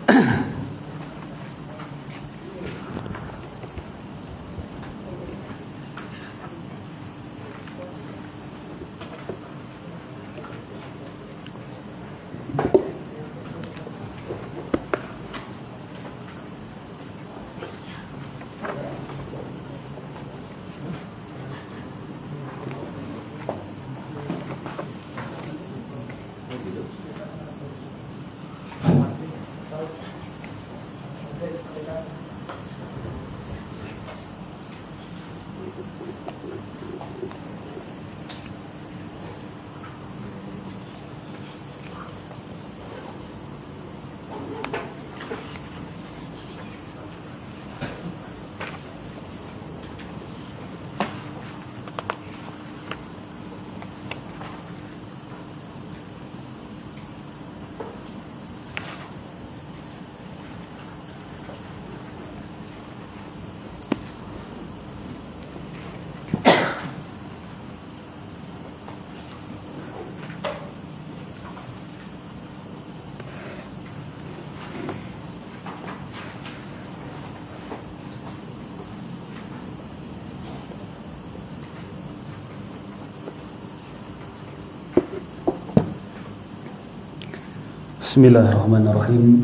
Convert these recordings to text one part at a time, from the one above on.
Bismillahirrahmanirrahim.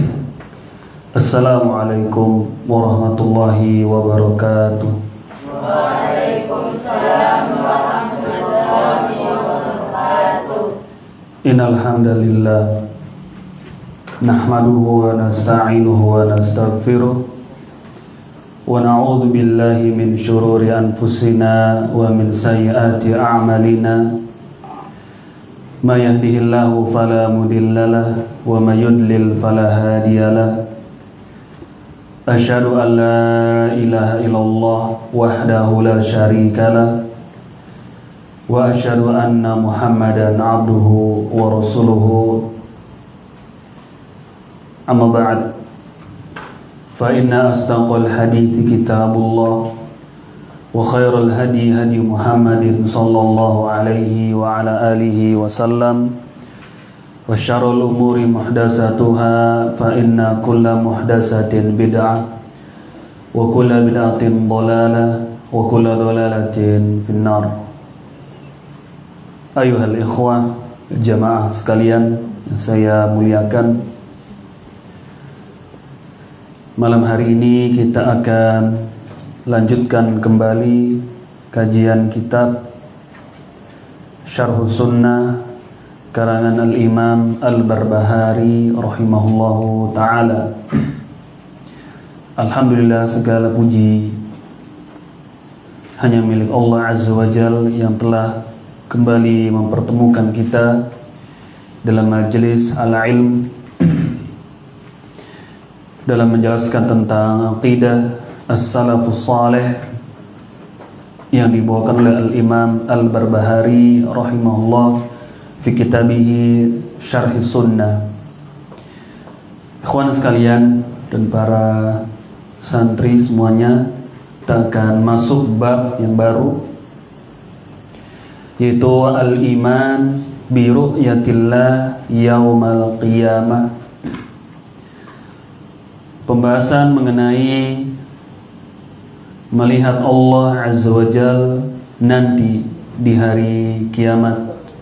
Assalamualaikum warahmatullahi wabarakatuh. Waalaikumsalam warahmatullahi wabarakatuh. Innal hamdalillah nahmaduhu wa nasta'inuhu wa nastaghfiruh wa na'udzu billahi min shururi anfusina wa min sayyiati a'malina. Ma yahdihillahu fala mudhillalah wa may yudlil fala hadiyalah. Asyhadu an la ilaha illallah wahdahu la syarikalah wa asyhadu anna Muhammadan abduhu wa rasuluhu. Amma ba'd. Fa inna asdaqal hadithi kitabullah wa khairal hadi hadi Muhammadin sallallahu alaihi wa ala alihi wasallam wa syarrul umuri muhdatsatuha fa inna kulla muhdatsatin bid'ah wa kulla bid'atin dhalalah wa kulla dhalalatin finnar. Ayuhal ikhwah jamaah sekalian yang saya muliakan, malam hari ini kita akan lanjutkan kembali kajian kitab Syarh Sunnah karangan Al-Imam Al-Barbahari rahimahullahu ta'ala. Alhamdulillah, segala puji hanya milik Allah Azza wa Jal yang telah kembali mempertemukan kita dalam majelis al-ilm dalam menjelaskan tentang aqidah as-salafus salih yang dibawakan oleh Al-Imam Al-Barbahari rahimahullah fi kitabihi Syarh Sunnah. Ikhwan sekalian dan para santri semuanya, kita akan masuk bab yang baru, yaitu al-iman bi ru'yatillah yaumal qiyamah. Pembahasan mengenai melihat Allah Azza wa Jal nanti di hari kiamat.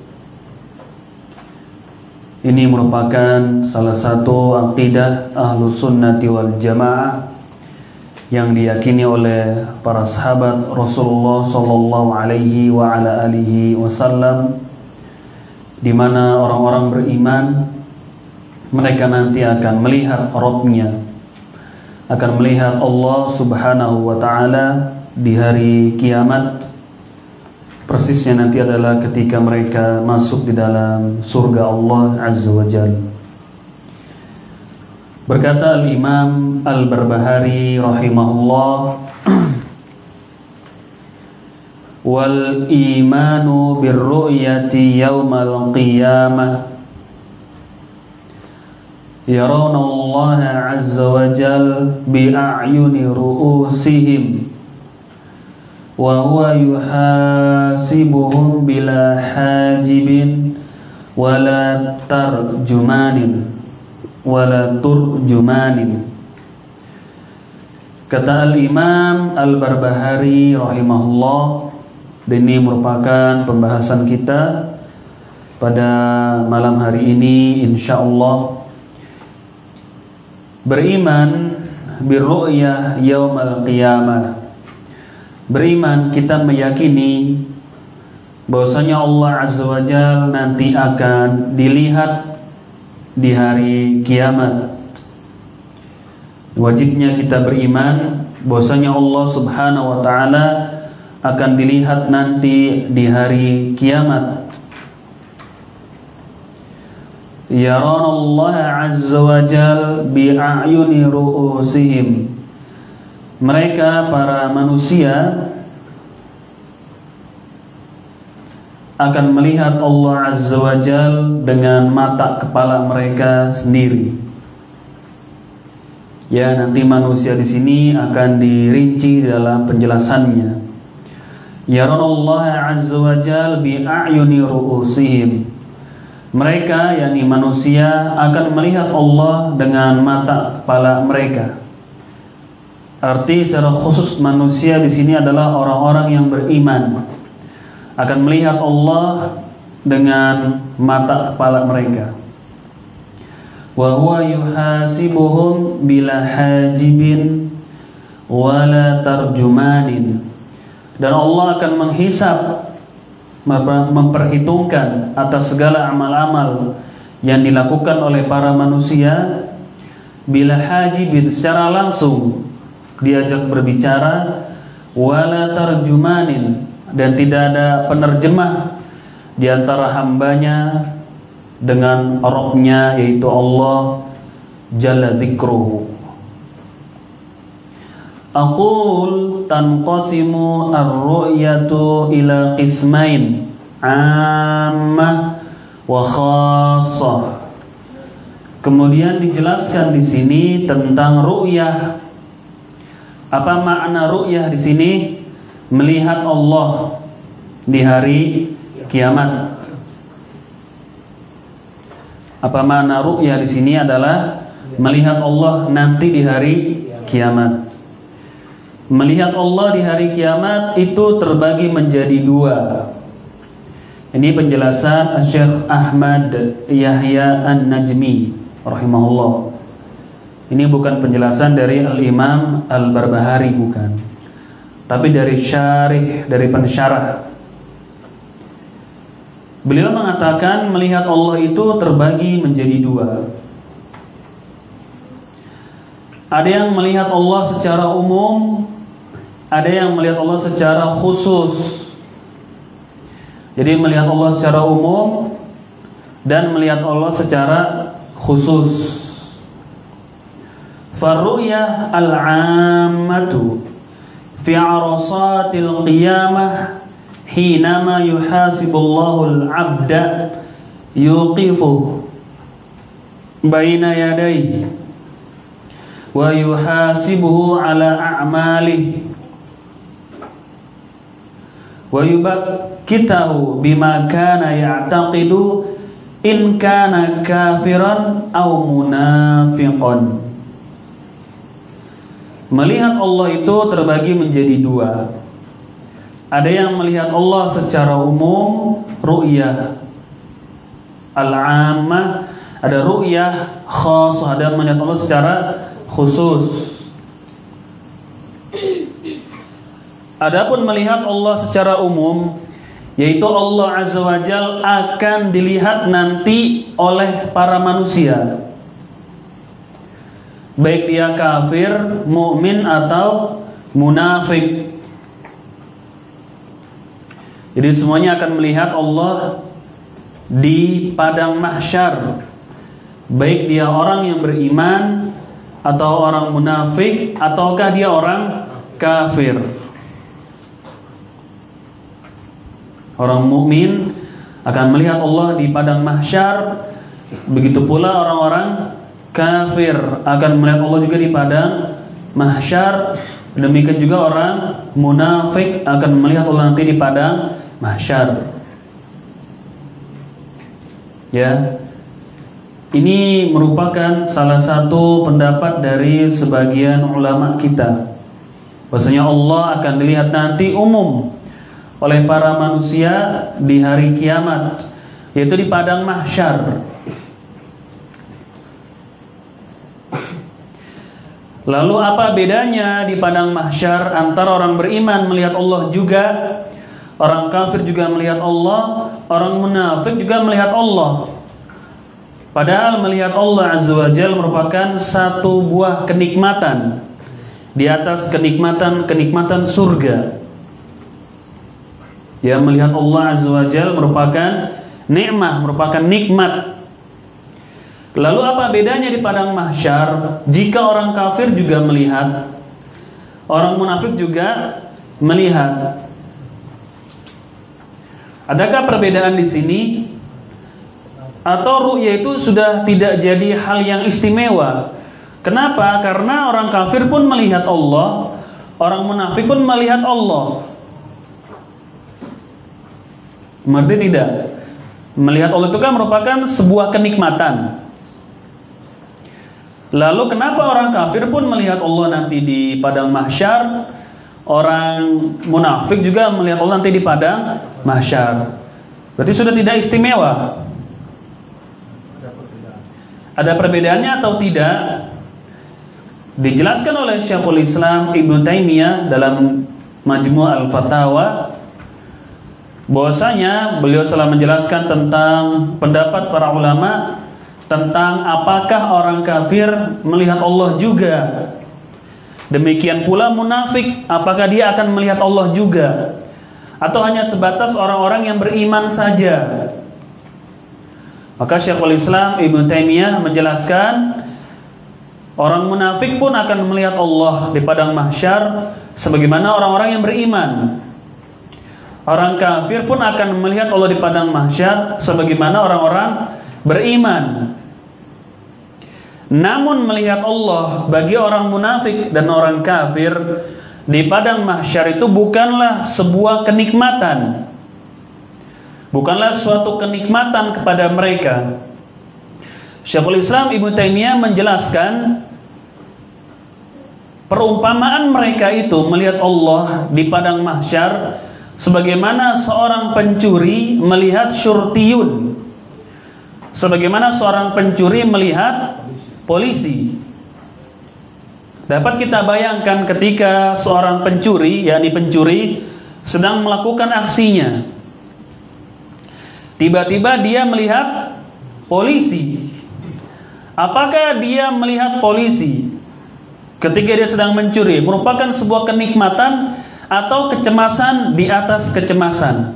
Ini merupakan salah satu aqidah Ahlus Sunnati wal Jamaah yang diyakini oleh para sahabat Rasulullah sallallahu alaihi wa ala alihi wasallam, di mana orang-orang beriman mereka nanti akan melihat Rabb-nya, akan melihat Allah subhanahu wa ta'ala di hari kiamat. Persisnya nanti adalah ketika mereka masuk di dalam surga Allah Azza wa Jalla. Berkata Al-Imam Al-Barbahari rahimahullah, wal imanu birru'yati yaumal qiyamah yarawna Allah Azza wa Jal bi'a'yuni ru'usihim wa huwa yuhasibuhum bila hajibin wala tarjumanin. wala turjumanin. Kata Al-Imam Al-Barbahari rahimahullah, ini merupakan pembahasan kita pada malam hari ini insyaallah. Beriman birru'yah yaumal qiyamah. Beriman kita meyakini bahwasanya Allah Azza wa Jalla nanti akan dilihat di hari kiamat. Wajibnya kita beriman bahwasanya Allah Subhanahu wa taala akan dilihat nanti di hari kiamat. Yarana Allah Azza wa Jalla bi'ayuni ru'usihim. Mereka para manusia akan melihat Allah Azza wa Jalla dengan mata kepala mereka sendiri. Ya, nanti manusia di sini akan dirinci dalam penjelasannya. Yaranallahu azza wa jalla bi a'yuni ru'usihim. Mereka, yakni manusia, akan melihat Allah dengan mata kepala mereka. Arti secara khusus manusia di sini adalah orang-orang yang beriman, akan melihat Allah dengan mata kepala mereka. Wa huwa yuhasibuhum bila hajibin wala tarjumanin. Dan Allah akan menghisab, memperhitungkan atas segala amal-amal yang dilakukan oleh para manusia bila hajibin, secara langsung diajak berbicara, wala tarjumanin, dan tidak ada penerjemah di antara hambanya dengan Rabbnya, yaitu Allah Jalla Dzikruhu. Aqul tanqasimu ar-ru'yatu ila qismain, ammah wa khassah. Kemudian dijelaskan di sini tentang ru'yah. Apa makna ru'yah di sini? Melihat Allah di hari kiamat. Apa makna ru'yah di sini adalah melihat Allah nanti di hari kiamat. Melihat Allah di hari kiamat itu terbagi menjadi dua. Ini penjelasan Syekh Ahmad Yahya An-Najmi rahimahullah. Ini bukan penjelasan dari Al-Imam Al-Barbahari, bukan, tapi dari syarih, dari pensyarah. Beliau mengatakan melihat Allah itu terbagi menjadi dua. Ada yang melihat Allah secara umum, ada yang melihat Allah secara khusus. Jadi melihat Allah secara umum dan melihat Allah secara khusus. Farru'yah al-'ammatu fi 'arasatil qiyamah hinama yuhasibullahu al-'abda yuqifu baina yadayhi wa yuhasibuhu ala a'malihi wa yubakkitahu bima kana ya'taqidu in kana kafiran aw munafiqan. Melihat Allah itu terbagi menjadi dua. Ada yang melihat Allah secara umum, ru'yah al-'ammah, ada ru'yah khas, ada yang melihat Allah secara khusus. Adapun melihat Allah secara umum, yaitu Allah Azza wa Jalla akan dilihat nanti oleh para manusia, baik dia kafir, mukmin atau munafik. Jadi semuanya akan melihat Allah di padang mahsyar, baik dia orang yang beriman atau orang munafik ataukah dia orang kafir. Orang mukmin akan melihat Allah di padang mahsyar, begitu pula orang-orang kafir akan melihat Allah juga di padang mahsyar. Demikian juga orang munafik akan melihat Allah nanti di padang mahsyar. Ya. Ini merupakan salah satu pendapat dari sebagian ulama kita, bahwasanya Allah akan dilihat nanti umum oleh para manusia di hari kiamat, yaitu di padang mahsyar. Lalu apa bedanya di padang mahsyar antara orang beriman melihat Allah juga, orang kafir juga melihat Allah, orang munafik juga melihat Allah? Padahal melihat Allah Azza wa Jalla merupakan satu buah kenikmatan di atas kenikmatan surga. Ya, melihat Allah Azza wa Jalla merupakan nikmah, merupakan nikmat. Lalu apa bedanya di padang mahsyar jika orang kafir juga melihat, orang munafik juga melihat? Adakah perbedaan di sini? Atau ru'ya itu sudah tidak jadi hal yang istimewa? Kenapa? Karena orang kafir pun melihat Allah, orang munafik pun melihat Allah. Mengerti tidak? Melihat Allah itu kan merupakan sebuah kenikmatan. Lalu kenapa orang kafir pun melihat Allah nanti di padang mahsyar, orang munafik juga melihat Allah nanti di padang mahsyar? Berarti sudah tidak istimewa. Ada perbedaannya atau tidak? Dijelaskan oleh Syekhul Islam Ibnu Taimiyah dalam Majmu' al-Fatawa, bahwasanya beliau telah menjelaskan tentang pendapat para ulama tentang apakah orang kafir melihat Allah juga. Demikian pula munafik, apakah dia akan melihat Allah juga, atau hanya sebatas orang-orang yang beriman saja? Maka Syekhul Islam Ibnu Taimiyah menjelaskan, orang munafik pun akan melihat Allah di padang mahsyar sebagaimana orang-orang yang beriman. Orang kafir pun akan melihat Allah di padang mahsyar sebagaimana orang-orang beriman. Namun melihat Allah bagi orang munafik dan orang kafir di padang mahsyar itu bukanlah sebuah kenikmatan, bukanlah suatu kenikmatan kepada mereka. Syekhul Islam Ibnu Taimiyah menjelaskan, perumpamaan mereka itu melihat Allah di padang mahsyar sebagaimana seorang pencuri melihat syurtiyun, sebagaimana seorang pencuri melihat polisi. Dapat kita bayangkan ketika seorang pencuri, yakni pencuri, sedang melakukan aksinya, tiba-tiba dia melihat polisi. Apakah dia melihat polisi ketika dia sedang mencuri merupakan sebuah kenikmatan atau kecemasan di atas kecemasan?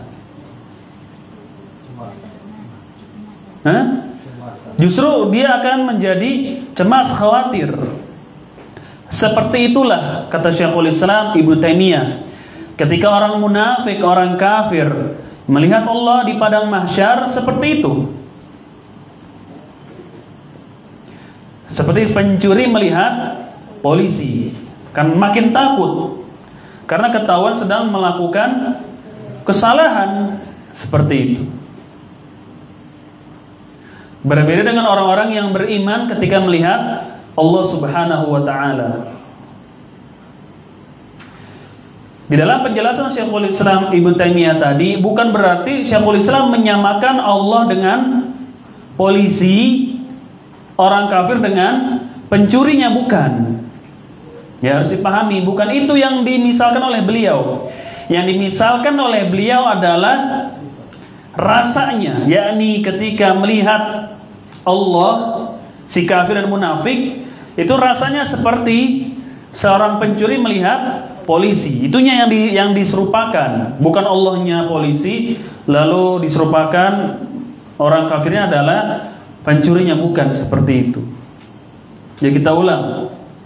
Justru dia akan menjadi cemas, khawatir. Seperti itulah kata Syekhul Islam Ibnu Taimiyah, ketika orang munafik, orang kafir melihat Allah di padang mahsyar seperti itu. Seperti pencuri melihat polisi, kan makin takut karena ketahuan sedang melakukan kesalahan. Seperti itu. Berbeda dengan orang-orang yang beriman ketika melihat Allah Subhanahu wa ta'ala. Di dalam penjelasan Syekhul Islam Ibnu Taimiyah tadi, bukan berarti Syekhul Islam menyamakan Allah dengan polisi, orang kafir dengan pencurinya, bukan. Ya, harus dipahami, bukan itu yang dimisalkan oleh beliau. Yang dimisalkan oleh beliau adalah rasanya, yakni ketika melihat Allah, si kafir dan munafik itu rasanya seperti seorang pencuri melihat polisi. Itunya yang diserupakan, bukan Allahnya polisi lalu diserupakan orang kafirnya adalah pencurinya, bukan seperti itu. Jadi kita ulang,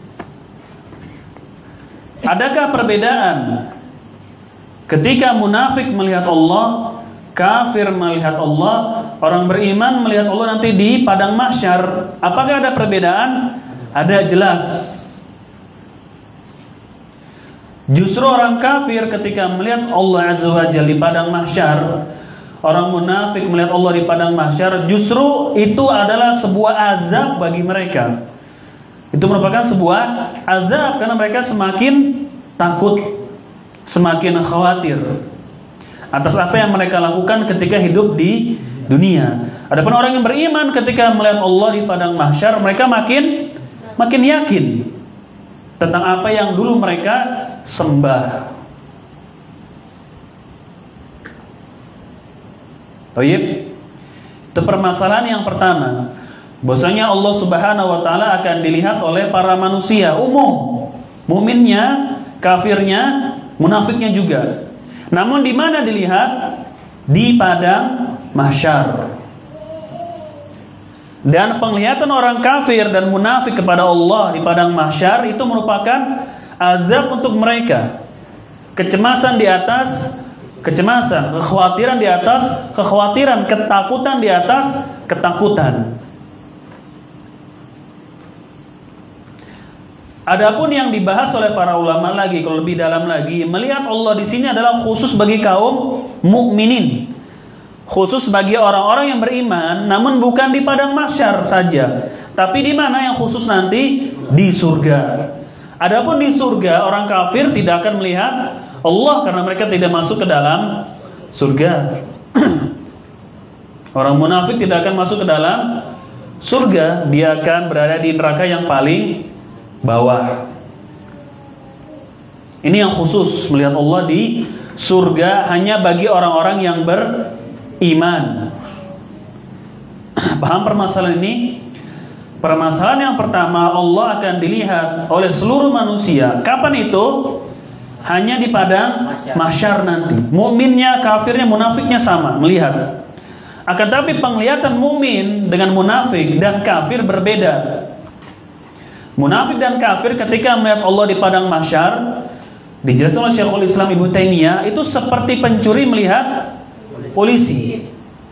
adakah perbedaan ketika munafik melihat Allah, kafir melihat Allah, orang beriman melihat Allah nanti di padang mahsyar? Apakah ada perbedaan? Ada, jelas. Justru orang kafir ketika melihat Allah Azza wa Jalla di padang mahsyar, orang munafik melihat Allah di padang mahsyar, justru itu adalah sebuah azab bagi mereka. Itu merupakan sebuah azab karena mereka semakin takut, semakin khawatir atas apa yang mereka lakukan ketika hidup di dunia. Adapun orang yang beriman ketika melihat Allah di padang mahsyar, mereka makin yakin tentang apa yang dulu mereka sembah. Baik, itu permasalahan yang pertama. Bahwasanya Allah Subhanahu wa taala akan dilihat oleh para manusia umum, mukminnya, kafirnya, munafiknya juga. Namun di mana dilihat? Di padang mahsyar. Dan penglihatan orang kafir dan munafik kepada Allah di padang mahsyar itu merupakan azab untuk mereka. Kecemasan di atas kecemasan, kekhawatiran di atas kekhawatiran, ketakutan di atas ketakutan. Adapun yang dibahas oleh para ulama lagi, kalau lebih dalam lagi, melihat Allah di sini adalah khusus bagi kaum mukminin, khusus bagi orang-orang yang beriman, namun bukan di padang mahsyar saja, tapi di mana yang khusus nanti? Di surga. Adapun di surga, orang kafir tidak akan melihat Allah karena mereka tidak masuk ke dalam surga. Orang munafik tidak akan masuk ke dalam surga, dia akan berada di neraka yang paling bawah. Ini yang khusus melihat Allah di surga, hanya bagi orang-orang yang beriman. Paham permasalahan ini? Permasalahan yang pertama, Allah akan dilihat oleh seluruh manusia. Kapan itu? Hanya di padang mahsyar nanti. Mukminnya, kafirnya, munafiknya sama melihat. Akan tapi penglihatan mukmin dengan munafik dan kafir berbeda. Munafik dan kafir ketika melihat Allah di padang mahsyar, dijelaskan oleh Syekhul Islam Ibnu Taimiyah, itu seperti pencuri melihat polisi.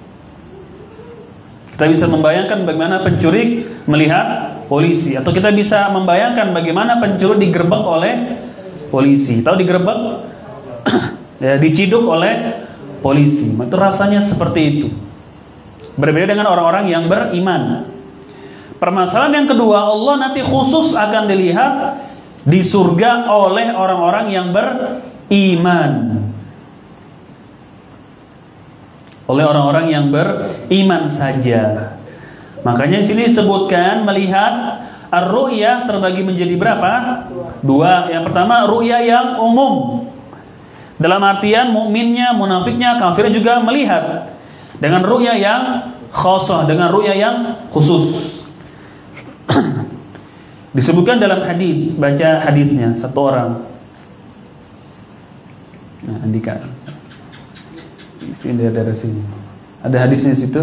Kita bisa membayangkan bagaimana pencuri melihat polisi, atau kita bisa membayangkan bagaimana pencuri digerebek oleh polisi. Tahu digerebek? Ya, diciduk oleh polisi. Itu rasanya seperti itu. Berbeda dengan orang-orang yang beriman. Permasalahan yang kedua, Allah nanti khusus akan dilihat di surga oleh orang-orang yang beriman. Oleh orang-orang yang beriman saja. Makanya di sini disebutkan melihat ar-ru'yah terbagi menjadi berapa? Dua. Yang pertama ru'yah yang umum. Dalam artian mukminnya, munafiknya, kafirnya juga melihat. Dengan ru'yah yang khassah, dengan ru'yah yang khusus. Disebutkan dalam hadis, baca hadisnya satu orang. Nah, Andika. Sini dari sini. Ada hadisnya di situ?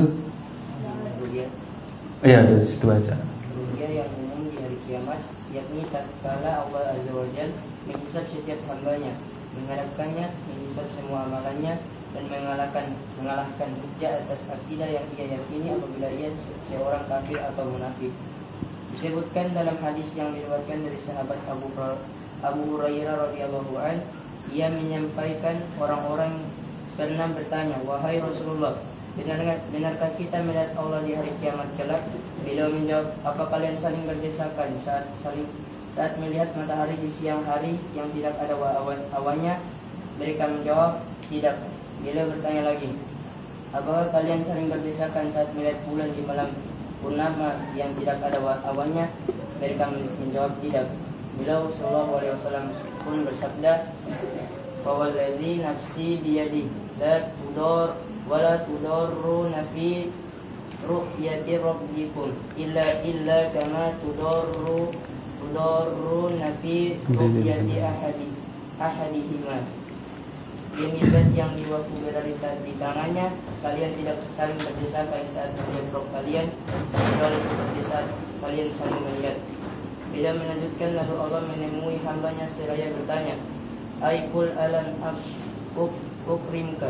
Iya, dari situ baca. Yang umum di hari kiamat, yakni tatkala Allah Azza wa Jalla menghisab setiap hambanya, menghadapkannya, menghisab semua amalannya, dan mengalahkan hujah atas akidah yang ia yakini apabila ia seorang kafir atau munafik. Disebutkan dalam hadis yang diriwayatkan dari sahabat Abu Hurairah radhiyallahu an, ia menyampaikan orang-orang pernah bertanya, wahai Rasulullah, benarkah kita melihat Allah di hari kiamat kelak? Beliau menjawab, apa kalian saling berdesakan saat melihat matahari di siang hari yang tidak ada awannya? Mereka menjawab, tidak. Beliau bertanya lagi, apakah kalian saling berdesakan saat melihat bulan di malam purnama yang tidak ada awannya? Mereka menjawab, tidak. Beliau sallallahu alaihi wasallam pun bersabda, fawalladzi nafsi biyadi la tudor wala tudorruna fi ru'yati rabbikum illa kama tudorruna fi ru'yati ahadihima. Ini zat yang jiwaku berada di tangannya, kalian tidak saling berdesakan saat melihat roh kalian, kecuali seperti saat kalian saling melihat. Bila melanjutkan, lalu Allah menemui hambanya seraya bertanya, Aikul alam ukrimka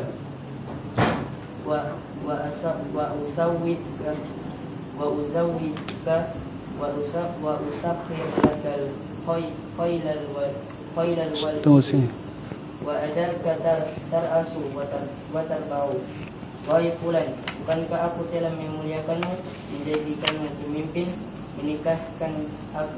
wa usawwidka wa usakhir lakal khailal wal wa ajarka tarasu wa tarbau wahai fulan, bukankah aku telah memuliakanmu, menjadikanmu pemimpin, menikahkanmu,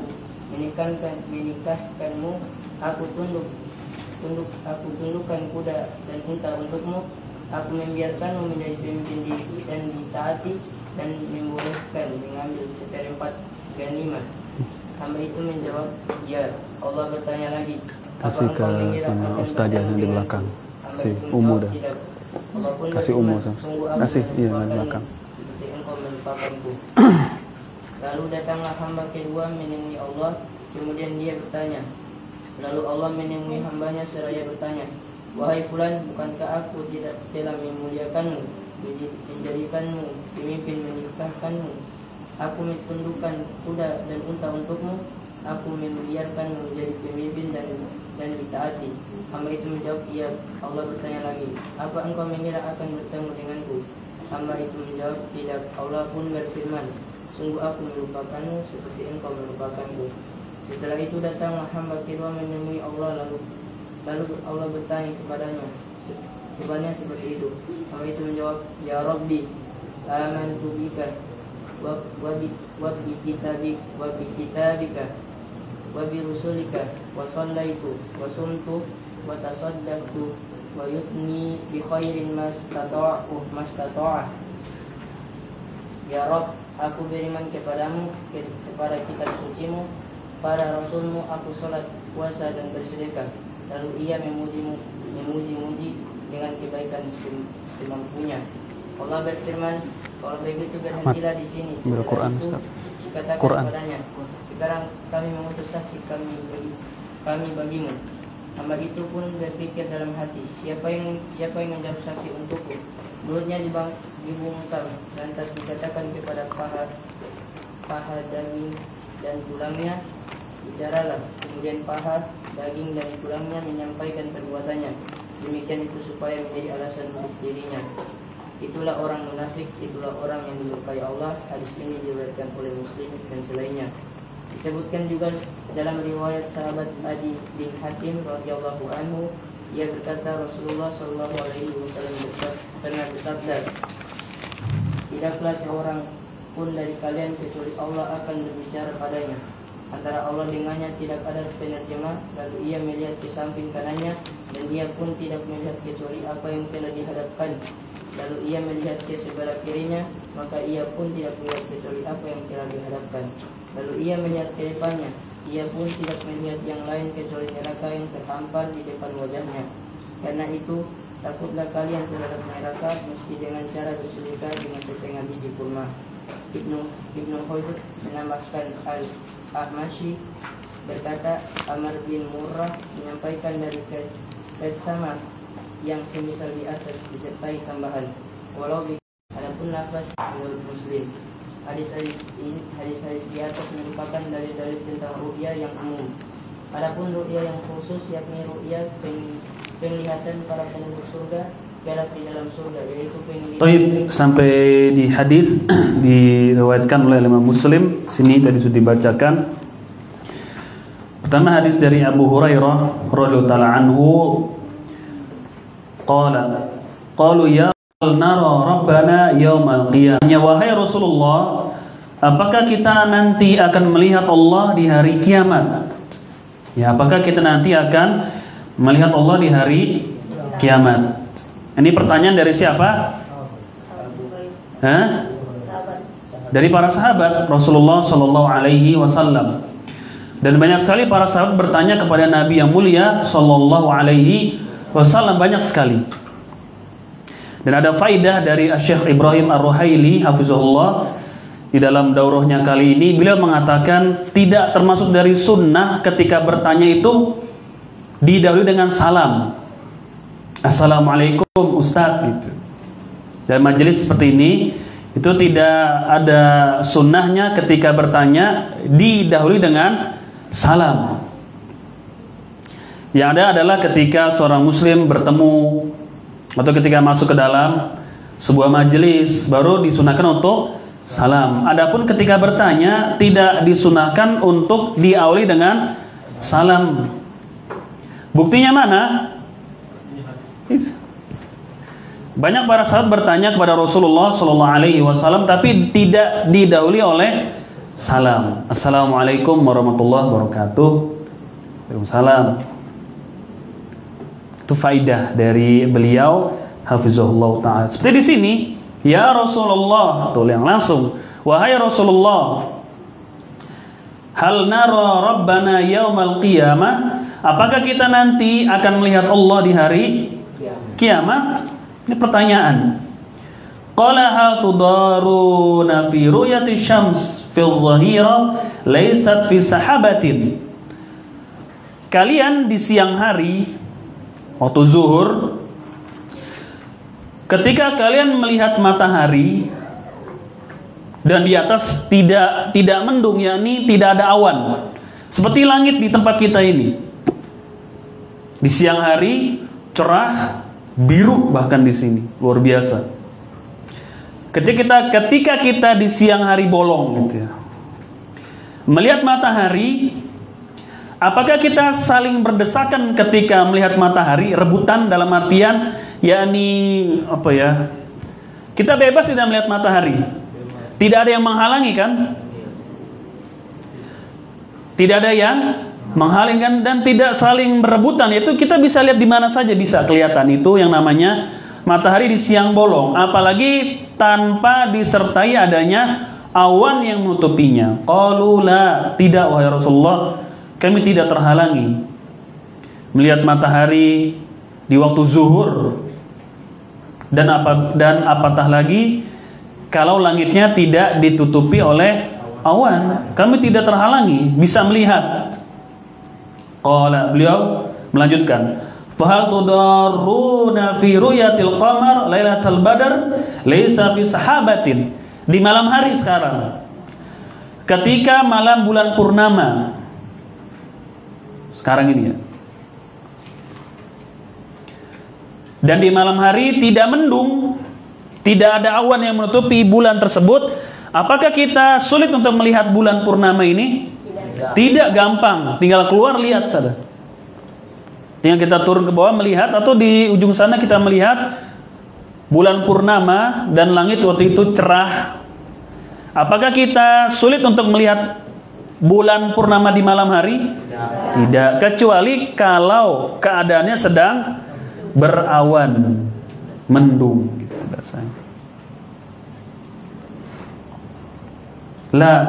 aku tundukkan kuda dan unta untukmu, aku membiarkanmu menjadi pemimpin dan ditaati, dan membolehkan mengambil seperempat ganimah. Hamba itu menjawab, ya. Allah bertanya lagi, kasih ke sama ustazah yang di belakang, si Umu dah. Kasih Umu, kasih iya di belakang. Seperti engkau melupakanku. Lalu datanglah hamba kedua menemui Allah, kemudian dia bertanya. Lalu Allah menemui hambanya seraya bertanya, wahai fulan, bukankah aku tidak telah memuliakanmu, menjadikanmu pemimpin, menikahkanmu, aku mentundukkan kuda dan unta untukmu, aku membiarkanmu menjadi pemimpin dan ditaati. Hamba itu menjawab, iya. Allah bertanya lagi, apa engkau mengira akan bertemu denganku? Hamba itu menjawab, tidak. Allah pun berfirman, sungguh aku melupakanmu seperti engkau melupakanku. Setelah itu datanglah hamba kedua menemui Allah, lalu Allah bertanya kepadanya seperti itu. Hamba itu menjawab, ya Rabbi, amantu bika wa bi kitabika wa bi rusulika wa shallaitu wa sumtu wa tasaddaqtu wa yutni bi khairin mastata'ah. Ya Rabb, aku beriman kepadamu, kepada kitab sucimu, pada rasulmu, aku sholat, puasa dan bersedekah. Lalu ia memuji dengan kebaikan semampunya. Allah berfirman, kalau begitu berhentilah di sini. Setelah itu katakan kepadanya, sekarang kami mengutus saksi kami bagimu. Hamba itu pun berpikir dalam hati, siapa yang menjawab saksi untukku? Mulutnya dibungkam, lantas dikatakan kepada paha, daging dan tulangnya, bicaralah. Kemudian paha, daging dan tulangnya menyampaikan perbuatannya. Demikian itu supaya menjadi alasan untuk dirinya. Itulah orang munafik, itulah orang yang dimurkai Allah. Hadis ini diriwayatkan oleh Muslim dan selainnya. Disebutkan juga dalam riwayat sahabat Adi bin Hatim radhiyallahu anhu, ia berkata, Rasulullah sallallahu alaihi wasallam pernah bersabda, tidaklah seorang pun dari kalian kecuali Allah akan berbicara padanya. Antara Allah dengannya tidak ada penerjemah. Lalu ia melihat ke samping kanannya, dan ia pun tidak melihat kecuali apa yang telah dihadapkan. Lalu ia melihat ke sebelah kirinya, maka ia pun tidak melihat kecuali apa yang telah dihadapkan. Lalu ia melihat ke depannya, ia pun tidak melihat yang lain kecuali neraka yang terhampar di depan wajahnya. Karena itu, takutlah kalian terhadap neraka, meski dengan cara bersedekah dengan setengah biji kurma. Ibnu Khuzaimah menambahkan, Al-Ahmashi berkata, Amr bin Murrah menyampaikan dari sama yang semisal di atas disertai tambahan, walau adapun lafaz menurut Muslim. Hadis-hadis di atas merupakan dalil-dalil tentang ru'ya yang umum. Adapun ru'ya yang khusus, yakni ru'ya penglihatan para penduduk surga kelak di dalam surga, yaitu penglihatan. Sampai di hadis diriwayatkan oleh Imam Muslim. Sini tadi sudah dibacakan. Pertama hadis dari Abu Hurairah radhiyallahu taala anhu, qalu ya nara rabbana yaumal qiyamah. Wahai Rasulullah, apakah kita nanti akan melihat Allah di hari kiamat? Ya, apakah kita nanti akan melihat Allah di hari kiamat? Ini pertanyaan dari siapa? Dari para sahabat Rasulullah Sallallahu Alaihi Wasallam. Dan banyak sekali para sahabat bertanya kepada Nabi yang mulia Sallallahu Alaihi Wasallam, banyak sekali. Dan ada faidah dari Syekh Ibrahim Ar-Ruhaili hafizahullah di dalam daurahnya kali ini. Beliau mengatakan tidak termasuk dari sunnah ketika bertanya itu didahului dengan salam, Assalamualaikum Ustaz, gitu. Dan majelis seperti ini itu tidak ada sunnahnya ketika bertanya didahului dengan salam. Yang ada adalah ketika seorang muslim bertemu atau ketika masuk ke dalam sebuah majelis baru disunahkan untuk salam. Adapun ketika bertanya tidak disunahkan untuk diawali dengan salam. Buktinya mana? Banyak para sahabat bertanya kepada Rasulullah Sallallahu Alaihi Wasallam, tapi tidak didahului oleh salam. Assalamualaikum warahmatullahi wabarakatuh. Waalaikumsalam. Itu faidah dari beliau, hafizahullah ta'ala. Seperti di sini, ya Rasulullah, tuh yang langsung, wahai Rasulullah, hal nara rabbana yaumal qiyamah, apakah kita nanti akan melihat Allah di hari kiamat? Ini pertanyaan. Qala hal tudaruna fi ru'yati syams fil dhahira laysat fi sahabatin. Kalian di siang hari waktu zuhur, ketika kalian melihat matahari dan di atas tidak mendung, yakni tidak ada awan, seperti langit di tempat kita ini. Di siang hari cerah, biru bahkan di sini, luar biasa. Ketika kita di siang hari bolong gitu ya, melihat matahari, apakah kita saling berdesakan ketika melihat matahari, rebutan dalam artian yakni apa ya? Kita bebas tidak melihat matahari. Tidak ada yang menghalangi kan? Tidak ada yang menghalangi kan, dan tidak saling berebutan. Itu kita bisa lihat di mana saja bisa kelihatan itu yang namanya matahari di siang bolong, apalagi tanpa disertai adanya awan yang menutupinya. Qalu la, tidak wahai Rasulullah, kami tidak terhalangi melihat matahari di waktu zuhur, dan apatah lagi kalau langitnya tidak ditutupi oleh awan, kami tidak terhalangi bisa melihat. Qala, beliau melanjutkan, fahal tudarruna fi ru'yatil qamar lailatul badar laisa fi sahabatin. Di malam hari sekarang, ketika malam bulan purnama sekarang ini ya, dan di malam hari tidak mendung, tidak ada awan yang menutupi bulan tersebut, apakah kita sulit untuk melihat bulan purnama ini? Tidak, gampang, tinggal keluar lihat saja. Tinggal kita turun ke bawah melihat, atau di ujung sana kita melihat bulan purnama dan langit waktu itu cerah. Apakah kita sulit untuk melihat bulan purnama di malam hari? Tidak, kecuali kalau keadaannya sedang berawan, mendung gitu bahasanya. La,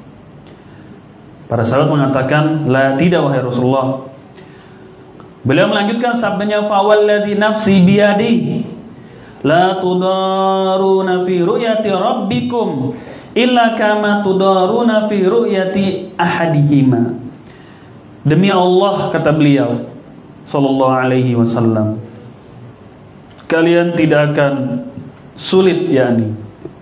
para sahabat mengatakan la, tidak wahai Rasulullah. Beliau melanjutkan sabdanya, fawalladzi nafsi biyadi la tudaruna fi ru'yati rabbikum illa kama tudaruna fi ru'yati ahadihima. Demi Allah, kata beliau sallallahu alaihi wasallam, kalian tidak akan sulit, yakni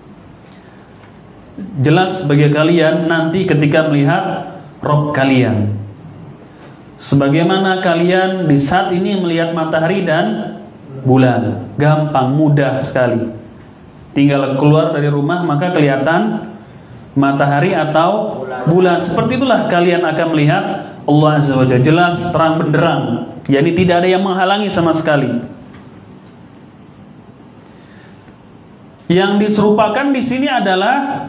jelas bagi kalian nanti ketika melihat Rabb kalian, sebagaimana kalian di saat ini melihat matahari dan bulan. Gampang, mudah sekali. Tinggal keluar dari rumah maka kelihatan matahari atau bulan. Seperti itulah kalian akan melihat Allah Azza wa Jalla, jelas, terang benderang, yakni tidak ada yang menghalangi sama sekali. Yang diserupakan di sini adalah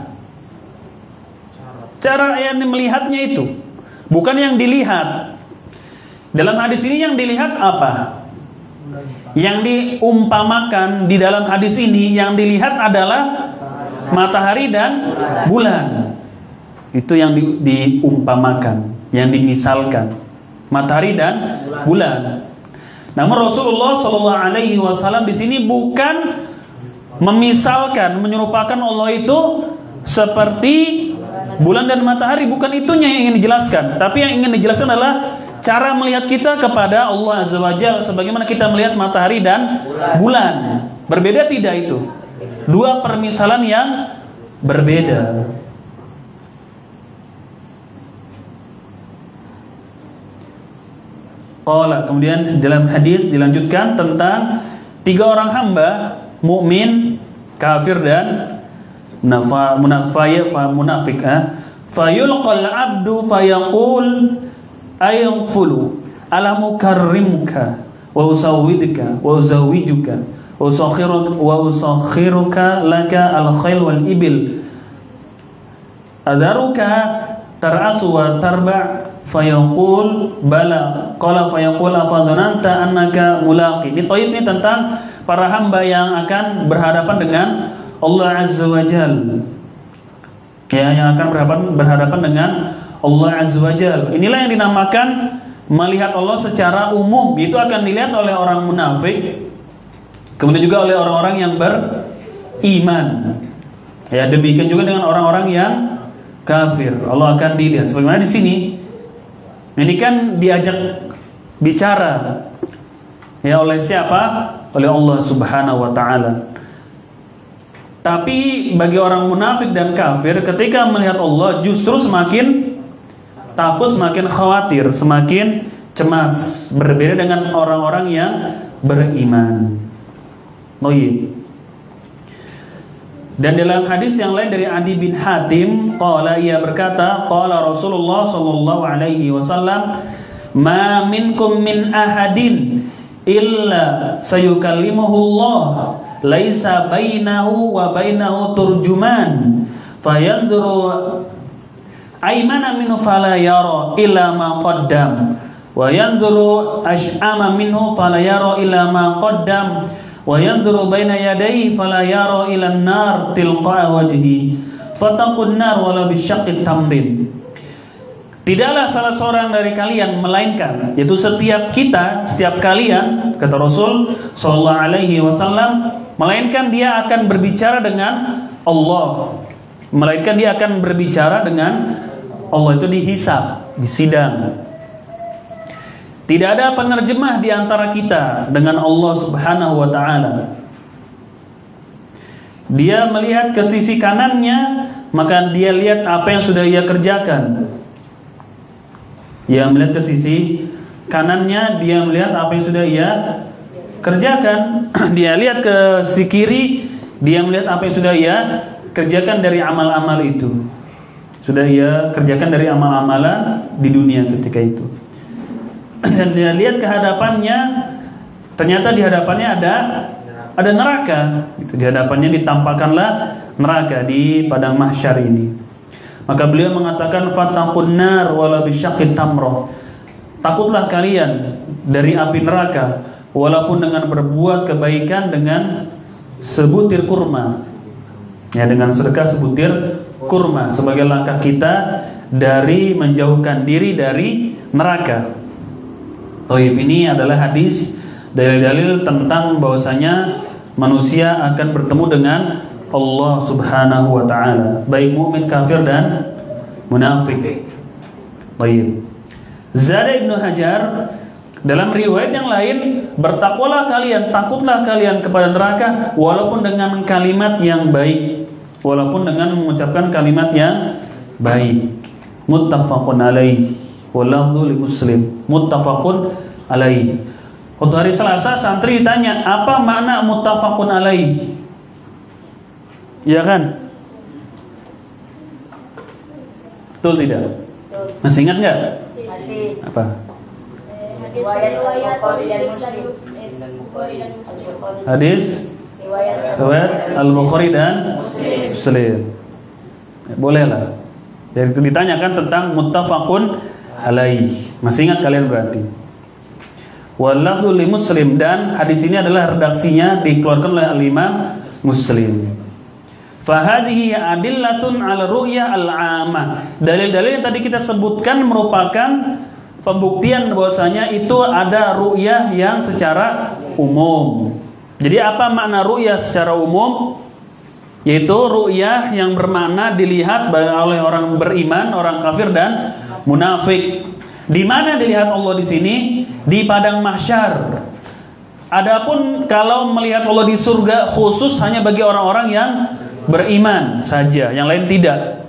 cara yang melihatnya itu, bukan yang dilihat. Dalam hadis ini yang dilihat apa? Yang diumpamakan di dalam hadis ini, yang dilihat adalah matahari dan bulan. Itu yang diumpamakan, yang dimisalkan, matahari dan bulan. Namun Rasulullah SAW di sini bukan memisalkan, menyerupakan Allah itu seperti bulan dan matahari, bukan itunya yang ingin dijelaskan. Tapi yang ingin dijelaskan adalah cara melihat kita kepada Allah Azza wa Jalla, sebagaimana kita melihat matahari dan bulan. Berbeda tidak itu? Dua permisalan yang berbeda. Qala, kemudian dalam hadis dilanjutkan tentang tiga orang hamba, mukmin, kafir dan munafik. Fayulqal abdu fayaqul ayghfulu ala mukarrimka wa usawwidka wa uzawijuka usakhiruka laka al-khail wal ibil adaruka tar'asu wa tarba' fayaqul bala qala fayaqul afa dhananta annaka mulaqi. Ini thayyib ini tentang para hamba yang akan berhadapan dengan Allah Azza wa Jalla. Ya, yang akan berhadapan dengan Allah Azza wa Jalla. Inilah yang dinamakan melihat Allah secara umum. Itu akan dilihat oleh orang munafik, kemudian juga oleh orang-orang yang beriman. Ya, demikian juga dengan orang-orang yang kafir. Allah akan dilihat. Sebagaimana di sini, ini kan diajak bicara ya oleh siapa? Oleh Allah Subhanahu wa taala. Tapi bagi orang munafik dan kafir, ketika melihat Allah justru semakin takut, semakin khawatir, semakin cemas. Berbeda dengan orang-orang yang beriman. Dan dalam hadis yang lain dari Adi bin Hatim, qala, ia berkata, qala Rasulullah sallallahu alaihi wasallam, ma minkum min ahadin illa sayukallimuhu Allah, laisa bainahu wa bainahu turjuman, fayanzuru aymana minhu fala yara illa ma qaddam, wa yanzuru ash'ama minhu fala yara illa ma qaddam, wa yanzuru baina yadayhi fala yara ila an-nar tilqa wajhi, fataqun nar wala bisyaqqit tamrin. Tidaklah salah seorang dari kalian melainkan, yaitu setiap kalian, kata Rasul sallallahu alaihi wasallam, melainkan dia akan berbicara dengan Allah. Melainkan dia akan berbicara dengan Allah, itu dihisab, di sidang. Tidak ada penerjemah di antara kita dengan Allah Subhanahu wa taala. Dia melihat ke sisi kanannya, maka dia lihat apa yang sudah ia kerjakan. Ia melihat ke sisi kanannya, dia melihat apa yang sudah ia kerjakan. Dia lihat ke sisi kiri, dia melihat apa yang sudah ia kerjakan dari amal-amal itu. Sudah ia kerjakan dari amal-amalan di dunia ketika itu. Dan dia lihat ke hadapannya, ternyata di hadapannya ada neraka. Di hadapannya ditampakkanlah neraka di padang mahsyar ini. Maka beliau mengatakan, fattaqun nar wala bisyaqqit tamrah. Takutlah kalian dari api neraka walaupun dengan berbuat kebaikan dengan sebutir kurma. Ya, dengan sedekah sebutir kurma sebagai langkah kita dari menjauhkan diri dari neraka. Thayyib, ini adalah hadis dalil-dalil tentang bahwasanya manusia akan bertemu dengan Allah Subhanahu wa taala, baik mukmin, kafir dan munafik. Baik. Zada Ibnu Hajar dalam riwayat yang lain, bertakwalah kalian, takutlah kalian kepada neraka walaupun dengan kalimat yang baik, walaupun dengan mengucapkan kalimat yang baik. Muttafaqun alaih wal lafdhu li Muslim. Muttafaqun alaih. Waktu hari Selasa santri ditanya, apa makna muttafaqun alaih? Ya kan? Betul tidak? Masih ingat nggak? Masih. Apa? Riwayat Hadis riwayat Al-Bukhari dan Muslim. Bolehlah. Jadi ditanyakan tentang muttafaqun alaih. Masih ingat kalian berarti? Wal lafdhu li Muslim, dan hadis ini adalah redaksinya dikeluarkan oleh Al-Imam Muslim. Fahadihi adillatun ala ru'yah al-'amah. Dalil-dalil yang tadi kita sebutkan merupakan pembuktian bahwasanya itu ada ru'yah yang secara umum. Jadi apa makna ru'yah secara umum? Yaitu ru'yah yang bermakna dilihat oleh orang beriman, orang kafir dan munafik. Di mana dilihat Allah di sini? Di padang mahsyar. Adapun kalau melihat Allah di surga khusus hanya bagi orang-orang yang beriman saja, yang lain tidak.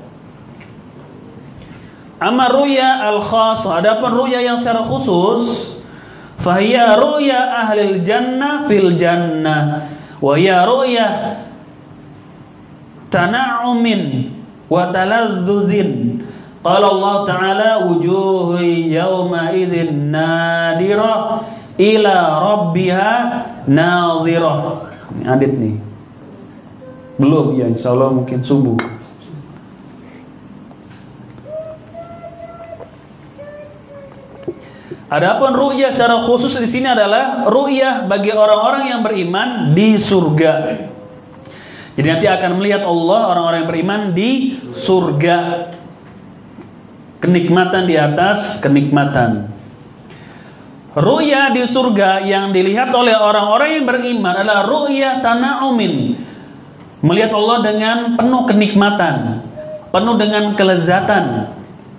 Amma ru'ya al-khas, adapun ru'ya yang secara khusus, fahiya ru'ya ahlil jannah fil jannah, wa ya ru'ya tana'umin wa taladzuzin. Qala Allah Ta'ala, wujuhu yawma idzin nadirah ila rabbiha nadhirah. Ini Adit nih. Belum ya, insya Allah mungkin subuh. Adapun ru'yah secara khusus di sini adalah ru'yah bagi orang-orang yang beriman di surga. Jadi nanti akan melihat Allah orang-orang yang beriman di surga. Kenikmatan di atas kenikmatan. Ru'yah di surga yang dilihat oleh orang-orang yang beriman adalah ru'yah tana'umin. Melihat Allah dengan penuh kenikmatan, penuh dengan kelezatan.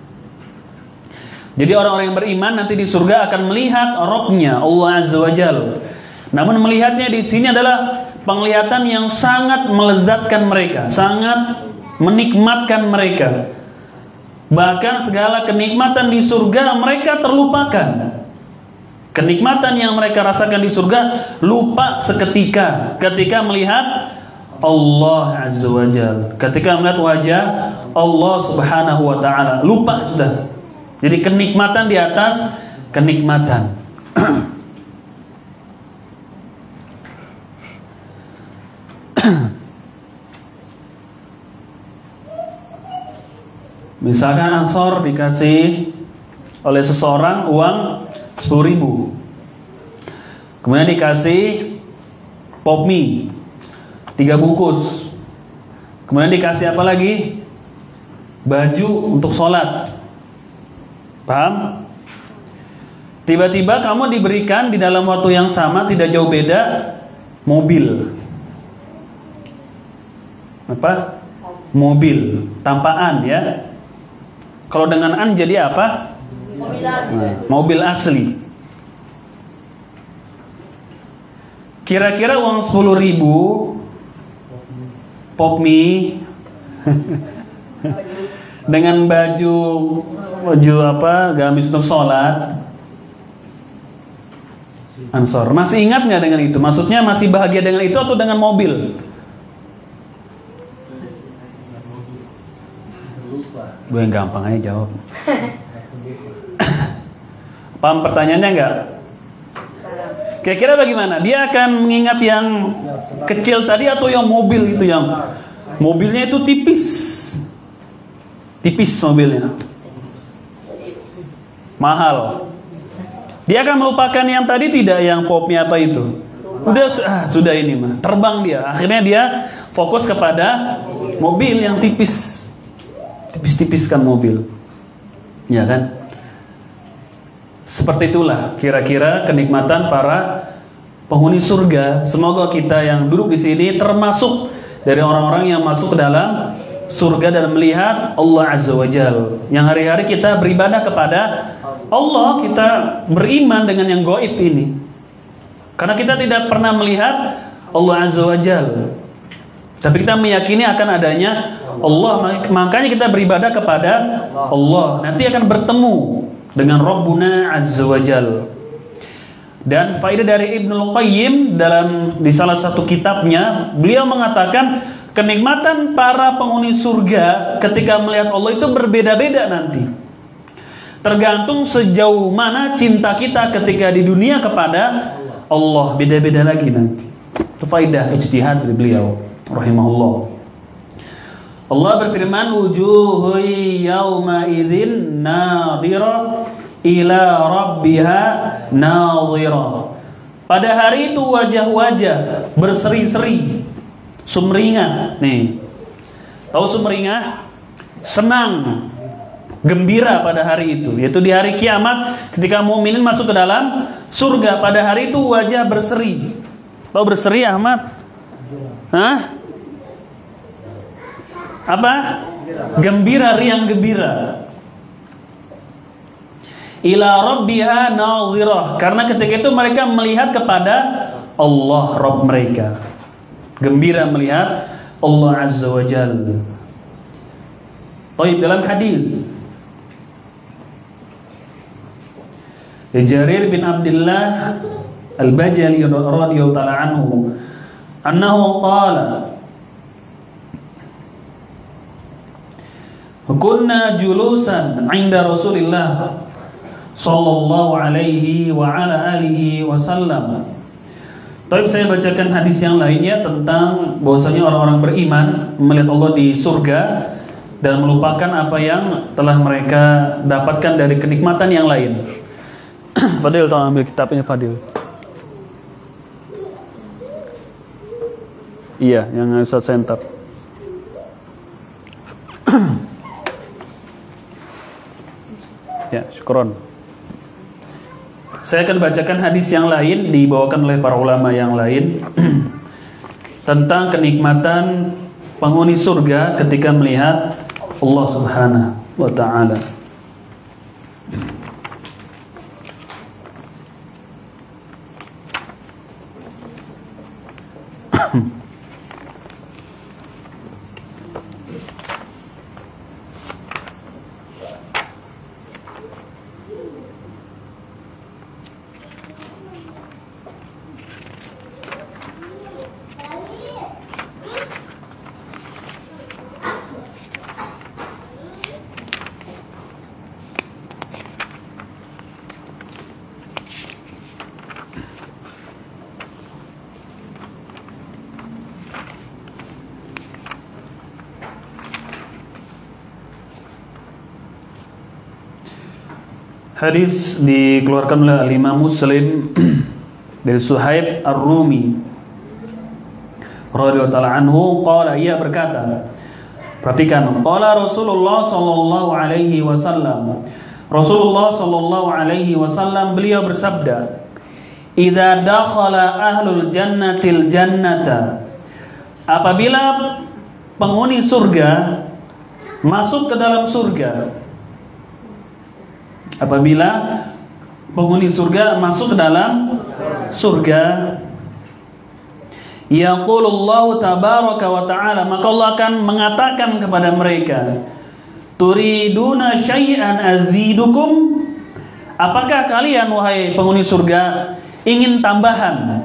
Jadi orang-orang yang beriman nanti di surga akan melihat Rabbnya, Allah Azza wa Jalla. Namun melihatnya di sini adalah penglihatan yang sangat melezatkan mereka, sangat menikmatkan mereka. Bahkan segala kenikmatan di surga mereka terlupakan. Kenikmatan yang mereka rasakan di surga lupa seketika ketika melihat Allah Azza wa Jalla, ketika melihat wajah Allah Subhanahu wa ta'ala, lupa sudah. Jadi kenikmatan di atas kenikmatan. Misalkan Ansor dikasih oleh seseorang uang 10.000, kemudian dikasih pop mie 3 bungkus, kemudian dikasih apa lagi? Baju untuk sholat. Paham? Tiba-tiba kamu diberikan di dalam waktu yang sama, tidak jauh beda, mobil. Apa? Mobil tampaan ya. Kalau dengan an jadi apa? Mobil asli. Kira-kira uang 10.000 pop mie dengan baju apa? Gamis untuk sholat. Ansor, masih ingat nggak dengan itu? Maksudnya masih bahagia dengan itu atau dengan mobil? Gue yang gampang aja jawab. Paham pertanyaannya nggak? Kira-kira bagaimana? Dia akan mengingat yang kecil tadi atau yang mobil itu, yang mobilnya itu tipis mobilnya, mahal. Dia akan melupakan yang tadi tidak, yang popnya apa itu. Sudah ini mah terbang dia. Akhirnya dia fokus kepada mobil yang tipis-tipiskan mobil, ya kan? Seperti itulah kira-kira kenikmatan para penghuni surga. Semoga kita yang duduk di sini termasuk dari orang-orang yang masuk ke dalam surga dan melihat Allah Azza wa Jalla. Yang hari-hari kita beribadah kepada Allah, kita beriman dengan yang gaib ini. Karena kita tidak pernah melihat Allah Azza wa Jalla, tapi kita meyakini akan adanya Allah. Makanya kita beribadah kepada Allah. Nanti akan bertemu dengan Rabbuna Azza wa Jalla. Dan faedah dari Ibnul Qayyim di salah satu kitabnya, beliau mengatakan kenikmatan para penghuni surga ketika melihat Allah itu berbeda-beda nanti. Tergantung sejauh mana cinta kita ketika di dunia kepada Allah, beda-beda lagi nanti. Itu faedah ijtihad dari beliau rahimahullah. Allah berfirman, wujuhu yawma idzin nadhira ila rabbiha nadhira. Pada hari itu wajah-wajah berseri-seri, sumringah. Nih, tahu sumringah? Senang, gembira pada hari itu, yaitu di hari kiamat ketika mukminin masuk ke dalam surga. Pada hari itu wajah berseri. Tahu berseri, Ahmad? Hah? Apa? Gembira, riang gembira. Ila rabbiha nadhirah, karena ketika itu mereka melihat kepada Allah Rabb mereka. Gembira melihat Allah Azza wa Jalla. Baik, dalam hadis Jarir bin Abdullah Al-Bajali radhiyallahu ta'ala anhu annahu qala kunna julusan 'inda Rasulillah sallallahu alaihi wa ala alihi wasallam Tapi saya bacakan hadis yang lainnya tentang bahwasanya orang-orang beriman melihat Allah di surga dan melupakan apa yang telah mereka dapatkan dari kenikmatan yang lain. Fadil, tolong ambil kitabnya Fadil. Iya, yang Ustaz Center. Ya, syukron. Saya akan bacakan hadis yang lain dibawakan oleh para ulama yang lain tentang kenikmatan penghuni surga ketika melihat Allah Subhanahu wa taala. Hadis dikeluarkan oleh Imam Muslim dari Suhaib Ar-Rumi radhiyallahu ta'ala anhu, qala, ia berkata, perhatikan, qala Rasulullah sallallahu alaihi wasallam, Rasulullah sallallahu alaihi wasallam beliau bersabda, idza dakhala ahlul jannatil jannata, apabila penghuni surga masuk ke dalam surga, apabila penghuni surga masuk ke dalam surga, yaqulullahu tabaraka wa ta'ala, maka Allah akan mengatakan kepada mereka, turiduna syai'an azidukum, apakah kalian wahai penghuni surga ingin tambahan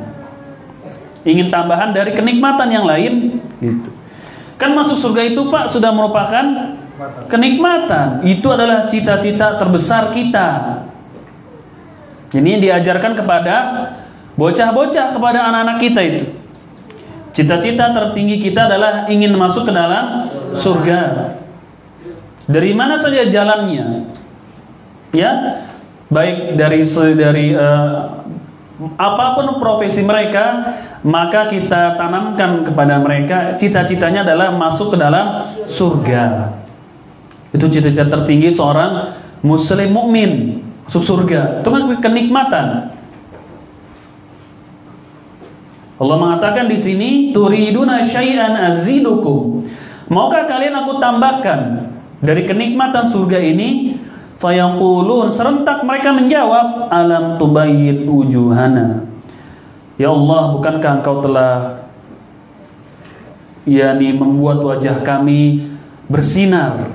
dari kenikmatan yang lain gitu. Kan masuk surga itu Pak sudah merupakan kenikmatan, itu adalah cita-cita terbesar kita. Ini diajarkan kepada bocah-bocah, kepada anak-anak kita itu. Cita-cita tertinggi kita adalah ingin masuk ke dalam surga. Dari mana saja jalannya, ya, baik dari apapun profesi mereka, maka kita tanamkan kepada mereka cita-citanya adalah masuk ke dalam surga. Itu cita-cita tertinggi seorang muslim mukmin, masuk surga. Itu kan kenikmatan. Allah mengatakan di sini, turiduna syai'an azidukum, maukah kalian aku tambahkan dari kenikmatan surga ini? Fayaqulun, serentak mereka menjawab, alam tubayyid wujuhana, ya Allah, bukankah engkau telah membuat wajah kami bersinar?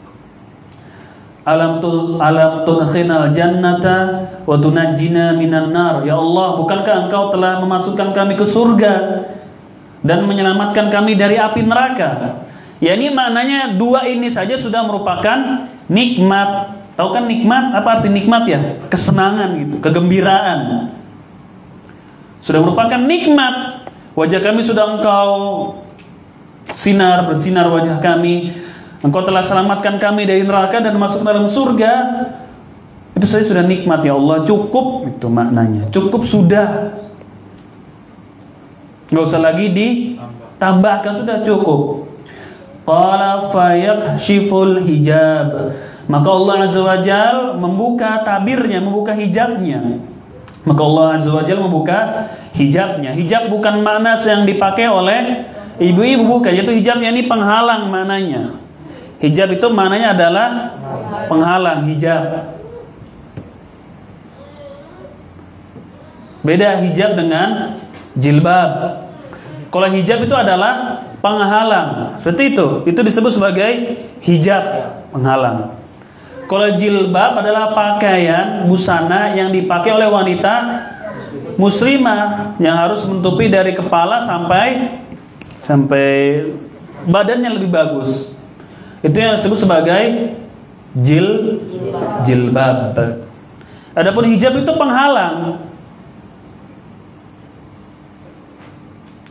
Alam tudkhinal jannata wa tunajjina minan nar, ya Allah, bukankah engkau telah memasukkan kami ke surga dan menyelamatkan kami dari api neraka? Ya, ini maknanya dua ini saja sudah merupakan nikmat. Tahu kan nikmat? Apa arti nikmat ya? Kesenangan gitu, kegembiraan. Sudah merupakan nikmat. Wajah kami sudah engkau bersinar wajah kami. Engkau telah selamatkan kami dari neraka dan masuk dalam surga. Itu saja sudah nikmat, ya Allah. Cukup, itu maknanya. Cukup sudah. Nggak usah lagi ditambahkan, sudah cukup. Qala fayakshiful hijab, maka Allah Azza wa Jal membuka tabirnya, membuka hijabnya. Maka Allah Azza wa Jal membuka hijabnya. Hijab bukan makna yang dipakai oleh ibu-ibu, bukan. Yaitu hijabnya ini penghalang maknanya. Hijab itu maknanya adalah penghalang, hijab. Beda hijab dengan jilbab. Kalau hijab itu adalah penghalang, seperti itu disebut sebagai hijab, penghalang. Kalau jilbab adalah pakaian busana yang dipakai oleh wanita muslimah yang harus menutupi dari kepala sampai badannya lebih bagus. Itu yang disebut sebagai jilbab. Adapun hijab itu penghalang.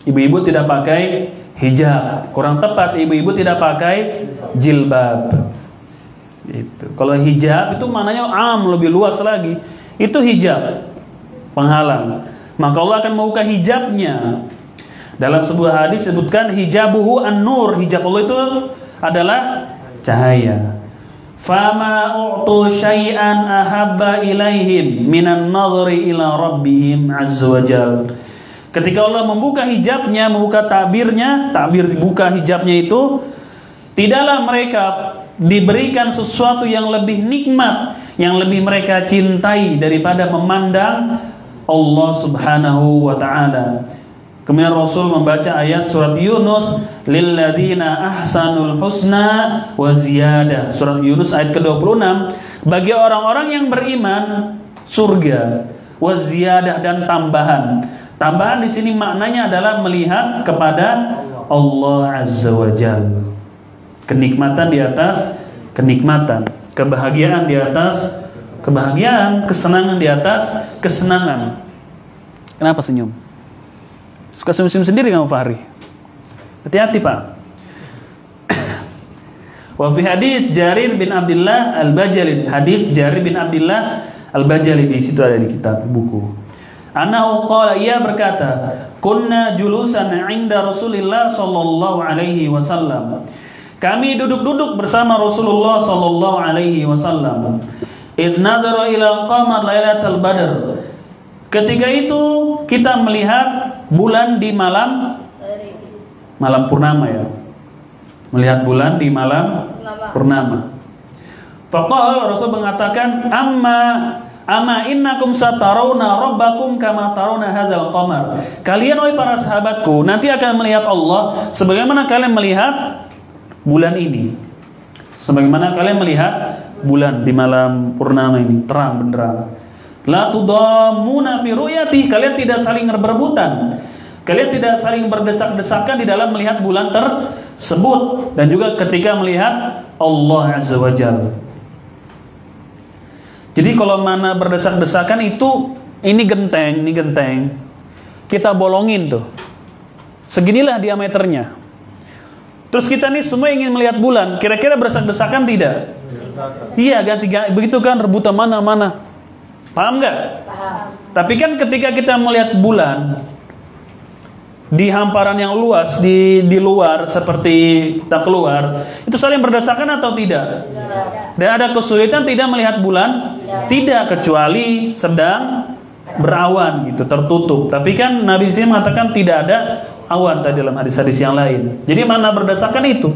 Ibu-ibu tidak pakai hijab. Kurang tepat, ibu-ibu tidak pakai jilbab. Itu. Kalau hijab itu maknanya lebih luas lagi. Itu hijab, penghalang. Maka Allah akan membuka hijabnya. Dalam sebuah hadis disebutkan hijabuhu an-nur. Hijab Allah itu adalah cahaya. Fama u'tu syai'an ahabba ilaihim minan nadhri ila rabbihim azza wajal. Ketika Allah membuka hijabnya, membuka takbir dibuka hijabnya itu, tidaklah mereka diberikan sesuatu yang lebih nikmat, yang lebih mereka cintai daripada memandang Allah Subhanahu wa ta'ala. Kemudian Rasul membaca ayat surat Yunus, lilladzina ahsanul husna wa ziyadah. Surat Yunus ayat ke-26, bagi orang-orang yang beriman surga, wa ziyadah dan tambahan. Tambahan di sini maknanya adalah melihat kepada Allah Azza wa Jalla. Kenikmatan di atas kenikmatan, kebahagiaan di atas kebahagiaan, kesenangan di atas kesenangan. Kenapa senyum? Suka senyum sendiri kamu Fahri? Hati-hati Pak. Wa fi hadis Jarir bin Abdullah Al-Bajali, hadis Jarir bin Abdullah Al-Bajali, di situ ada di kitab buku. Anahu qala, ia berkata, kunna julusan 'inda Rasulillah sallallahu alaihi wasallam. Kami duduk-duduk bersama Rasulullah sallallahu alaihi wasallam. Id nadara ila qamar lailatul badr. Ketika itu kita melihat bulan di malam purnama ya. Melihat bulan di malam purnama. Faqala, Rasul mengatakan, amma innakum satarawna rabbakum kama tarawna hadzal qamar. Kalian wahai para sahabatku nanti akan melihat Allah sebagaimana kalian melihat bulan ini. Sebagaimana kalian melihat bulan di malam purnama ini, terang benderang. La tudammuna fi ru'yati, kalian tidak saling berebutan. Kalian tidak saling berdesak-desakan di dalam melihat bulan tersebut, dan juga ketika melihat Allah Azza wa Jalla. Jadi kalau mana berdesak-desakan itu, ini genteng, kita bolongin tuh. Seginilah diameternya. Terus kita nih semua ingin melihat bulan, kira-kira berdesak-desakan tidak? Iya, ganti begitu kan, rebutan mana. Paham nggak? Paham. Tapi kan ketika kita melihat bulan di hamparan yang luas, di luar seperti kita keluar, itu saling berdasarkan atau tidak? Dan ada kesulitan tidak melihat bulan? Tidak, kecuali sedang berawan gitu, tertutup. Tapi kan Nabi sini mengatakan tidak ada awan tadi dalam hadis-hadis yang lain. Jadi mana berdasarkan itu?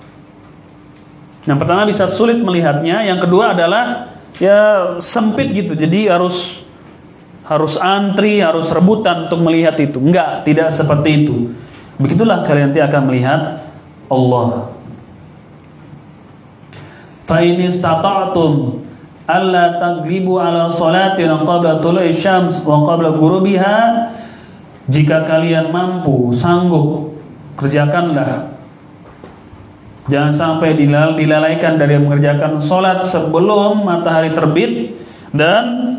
Yang pertama bisa sulit melihatnya, yang kedua adalah ya sempit gitu, jadi harus antri, harus rebutan untuk melihat itu. Enggak, tidak seperti itu. Begitulah kalian nanti akan melihat Allah. Fa in istata'tum alla taghlibu ala salatin qabla tulu'i syams wa qabla ghurubiha, jika kalian mampu, sanggup, kerjakanlah. Jangan sampai dilalaikan dari mengerjakan sholat sebelum matahari terbit dan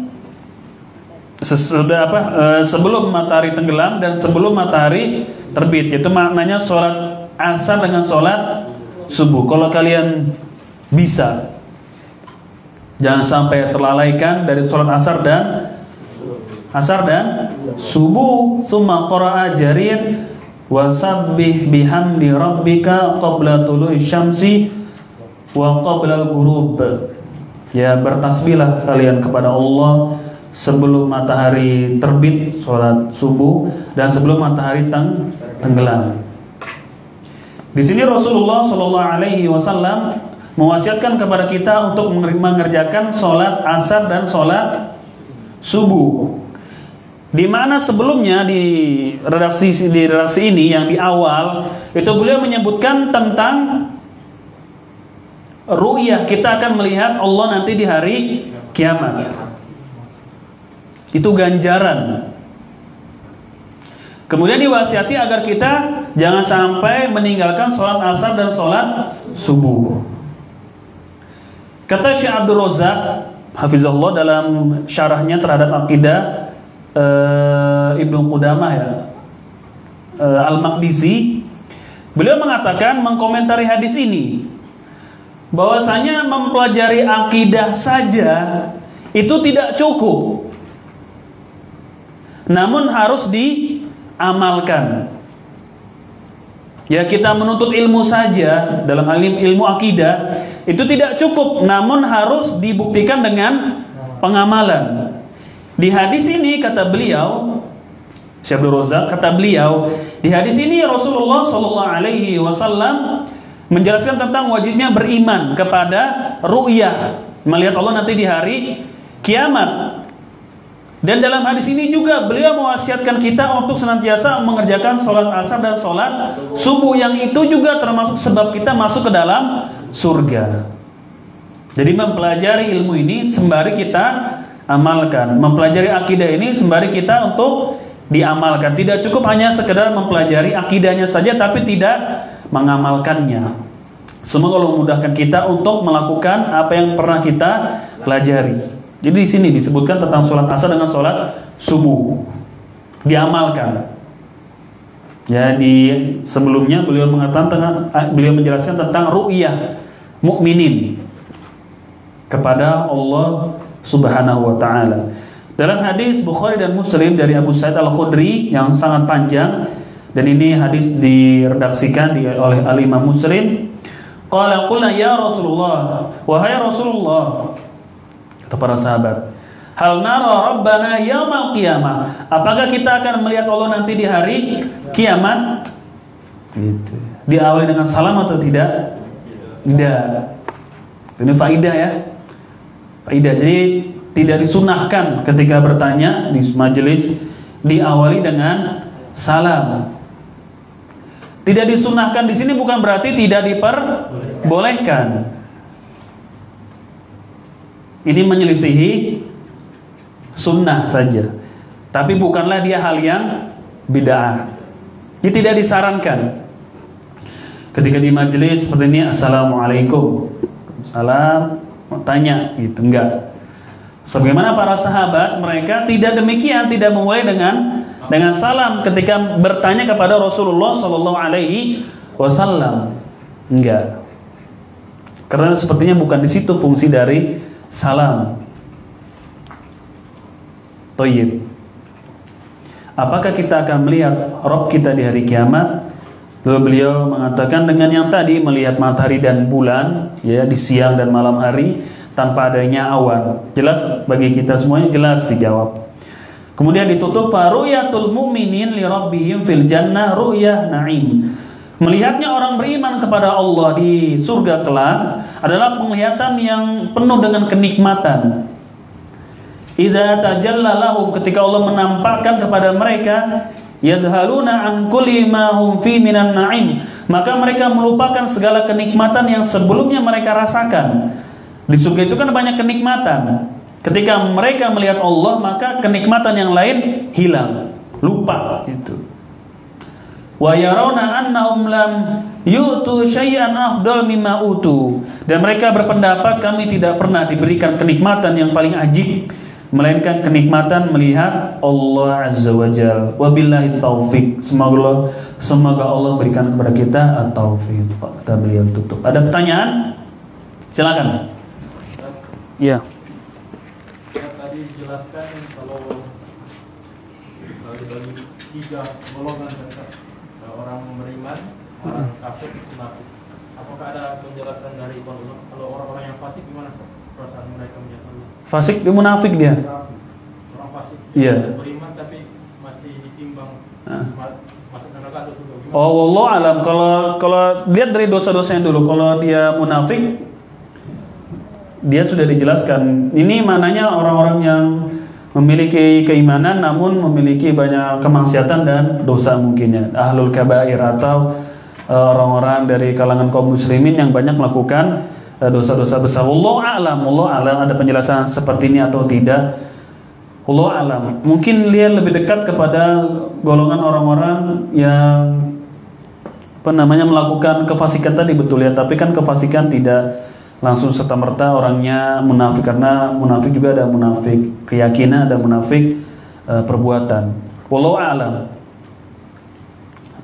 sebelum matahari tenggelam dan sebelum matahari terbit. Itu maknanya sholat asar dengan sholat subuh. Kalau kalian bisa, jangan sampai terlalaikan dari sholat asar dan subuh. Tsumma qara'a Jarir wasabbih bihamdi rabbika qabla tulu'i syamsi wa qabla al-ghurub. Ya, bertasbihlah kalian kepada Allah sebelum matahari terbit, sholat subuh, dan sebelum matahari tenggelam. Di sini Rasulullah Shallallahu Alaihi Wasallam mewasiatkan kepada kita untuk mengerjakan sholat asar dan sholat subuh. Di mana sebelumnya di redaksi ini yang di awal itu beliau menyebutkan tentang ru'yah, kita akan melihat Allah nanti di hari kiamat. Itu ganjaran. Kemudian diwasiati agar kita jangan sampai meninggalkan sholat asar dan sholat subuh. Kata Syekh Abdul Razak hafizahullah dalam syarahnya terhadap akidah Ibnu Qudamah ya, Al-Maqdisi, beliau mengatakan mengkomentari hadis ini bahwasanya mempelajari akidah saja itu tidak cukup, namun harus diamalkan. Ya, kita menuntut ilmu saja dalam hal ilmu akidah itu tidak cukup, namun harus dibuktikan dengan pengamalan. Di hadis ini kata beliau, Syekh Abdul Razak, kata beliau, di hadis ini Rasulullah SAW menjelaskan tentang wajibnya beriman kepada ru'yah, melihat Allah nanti di hari kiamat. Dan dalam hadis ini juga beliau mewasiatkan kita untuk senantiasa mengerjakan sholat asar dan sholat subuh, yang itu juga termasuk sebab kita masuk ke dalam surga. Jadi mempelajari ilmu ini sembari kita amalkan, mempelajari akidah ini sembari kita untuk diamalkan. Tidak cukup hanya sekedar mempelajari akidahnya saja tapi tidak mengamalkannya. Semoga Allah memudahkan kita untuk melakukan apa yang pernah kita pelajari. Jadi di sini disebutkan tentang sholat asar dengan sholat subuh diamalkan. Ya, di sebelumnya beliau menjelaskan tentang ru'yah mukminin kepada Allah Subhanahu wa taala. Dalam hadis Bukhari dan Muslim dari Abu Sa'id Al-Khudri yang sangat panjang, dan ini hadis diredaksikan oleh Al-Imam Muslim. Qala qulna ya Rasulullah, wahai Rasulullah, kata para sahabat, hal nara rabbana yaumal qiyamah, apakah kita akan melihat Allah nanti di hari kiamat? Gitu. Diawali dengan salam atau tidak? Tidak. Ini faidah ya. Faidah. Jadi tidak disunahkan ketika bertanya di majelis diawali dengan salam. Tidak disunahkan di sini bukan berarti tidak diperbolehkan. Ini menyelisihi sunnah saja, tapi bukanlah dia hal yang bid'ah. Ini tidak disarankan. Ketika di majelis seperti ini, assalamualaikum, salam, mau tanya, gitu, enggak. Sebagaimana para sahabat, mereka tidak demikian, tidak memulai dengan salam ketika bertanya kepada Rasulullah SAW. Enggak. Karena sepertinya bukan di situ fungsi dari salam. Thayyib. Apakah kita akan melihat Rabb kita di hari kiamat? Lalu beliau mengatakan dengan yang tadi, melihat matahari dan bulan ya di siang dan malam hari tanpa adanya awan. Jelas bagi kita semuanya, jelas dijawab. Kemudian ditutup, faruyatul mu'minin li rabbihim fil jannah ru'yah na'im. Melihatnya orang beriman kepada Allah di surga kelak adalah penglihatan yang penuh dengan kenikmatan. Idza tajalla lahum, ketika Allah menampakkan kepada mereka, yadhaluna an kulli ma hum fi minan na'im, maka mereka melupakan segala kenikmatan yang sebelumnya mereka rasakan. Di surga itu kan banyak kenikmatan. Ketika mereka melihat Allah, maka kenikmatan yang lain hilang, lupa itu. Wa yarawna annahum lam yu'tu syai'an afdal mimma utu, dan mereka berpendapat kami tidak pernah diberikan kenikmatan yang paling ajib melainkan kenikmatan melihat Allah Azza wa Jalla. Wabillahi taufik. Semoga Allah berikan kepada kita at-taufik. Kita beliau tutup. Ada pertanyaan? Silakan. Iya. Tadi dijelaskan kalau dibagi 3 golongan, orang beriman, orang kafir, munafik. Apakah ada penjelasan dari kalau orang-orang yang fasik gimana perasaan mereka menjadi? Fasik dia munafik dia. Orang fasik. Iya. Beriman tapi masih ditimbang masuk neraka atau surga. Oh, wallahu alam. Kalau lihat dari dosa-dosanya dulu. Kalau dia munafik, dia sudah dijelaskan. Ini mananya orang-orang yang memiliki keimanan namun memiliki banyak kemaksiatan dan dosa mungkinnya. Ahlul kabair atau orang-orang dari kalangan kaum muslimin yang banyak melakukan dosa-dosa besar. Wallahu a'lam, ada penjelasan seperti ini atau tidak? Wallahu a'lam. Mungkin dia lebih dekat kepada golongan orang-orang yang melakukan kefasikan tadi, betul ya, tapi kan kefasikan tidak langsung serta-merta orangnya munafik, karena munafik juga ada munafik keyakinan, ada munafik perbuatan. Wallahu a'lam.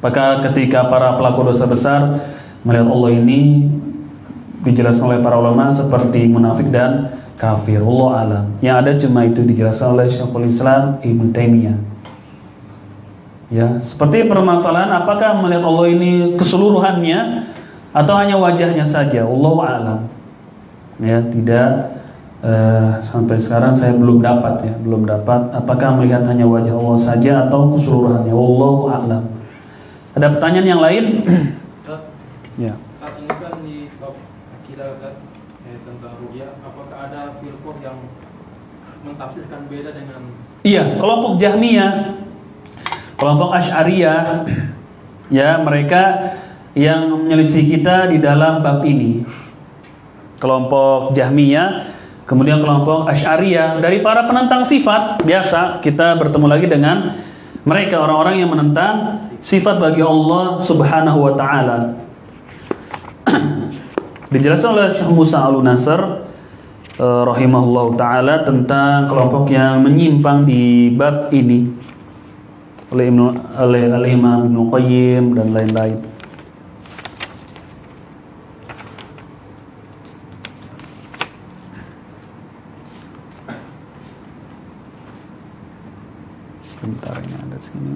Maka ketika para pelaku dosa besar melihat Allah ini dijelaskan oleh para ulama seperti munafik dan kafir, Allah alam. Yang ada cuma itu dijelaskan oleh Syekhul Islam Ibnu Taimiyah. Ya, seperti permasalahan apakah melihat Allah ini keseluruhannya atau hanya wajahnya saja, Allah alam. Ya, tidak sampai sekarang saya belum dapat apakah melihat hanya wajah Allah saja atau keseluruhannya, Allah alam. Ada pertanyaan yang lain? Ya. Saat ini kan di bab akidah tentang ru'yah, apakah ada firqah yang mentafsirkan beda dengan? Iya, kelompok Jahmiyah, kelompok Asy'ariyah, ya mereka yang menyelisih kita di dalam bab ini. Kelompok Jahmiyah, kemudian kelompok Asy'ariyah, dari para penentang sifat. Biasa kita bertemu lagi dengan mereka, orang-orang yang menentang sifat bagi Allah Subhanahu wa taala. Dijelaskan oleh Syekh Musa Al-Nasr rahimahullahu taala tentang kelompok yang menyimpang di bab ini oleh Imam Ibnu Qayyim dan lain-lain. Sebentar, ini ada sini.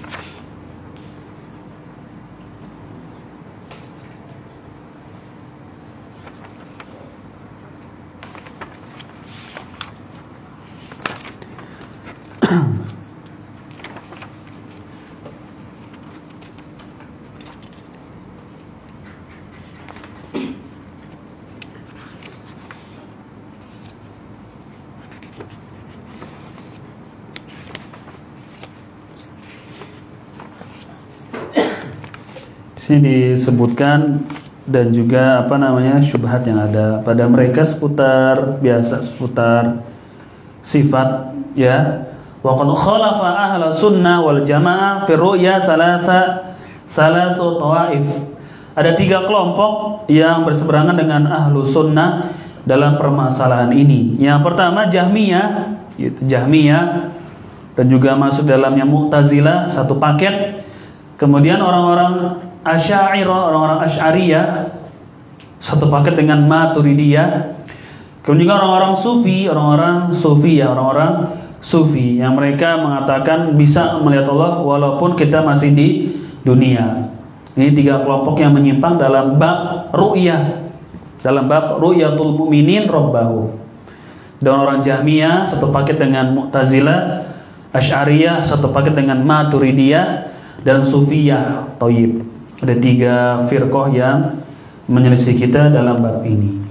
Di sini disebutkan dan juga syubhat yang ada pada mereka seputar sifat, ya. Wa qad khalafa ahla sunnah wal jamaah fi ru'ya salasu tawaif. Ada 3 kelompok yang berseberangan dengan ahlu sunnah dalam permasalahan ini. Yang pertama Jahmiyah, dan juga masuk dalamnya Mu'tazilah, satu paket. Kemudian orang-orang Asy'ariyah, orang-orang Asy'ariyah, satu paket dengan Maturidiyah. Kemudian juga orang-orang Sufi yang mereka mengatakan bisa melihat Allah walaupun kita masih di dunia. Ini 3 kelompok yang menyimpang dalam bab ru'yah, dalam bab ru'yatul mu'minin rabbahu. Dan orang Jahmiyah satu paket dengan Mu'tazilah, Asy'ariyah satu paket dengan Maturidiyah, dan Sufiyah. Thayyib. Ada 3 firqah yang menyelisih kita dalam bab ini.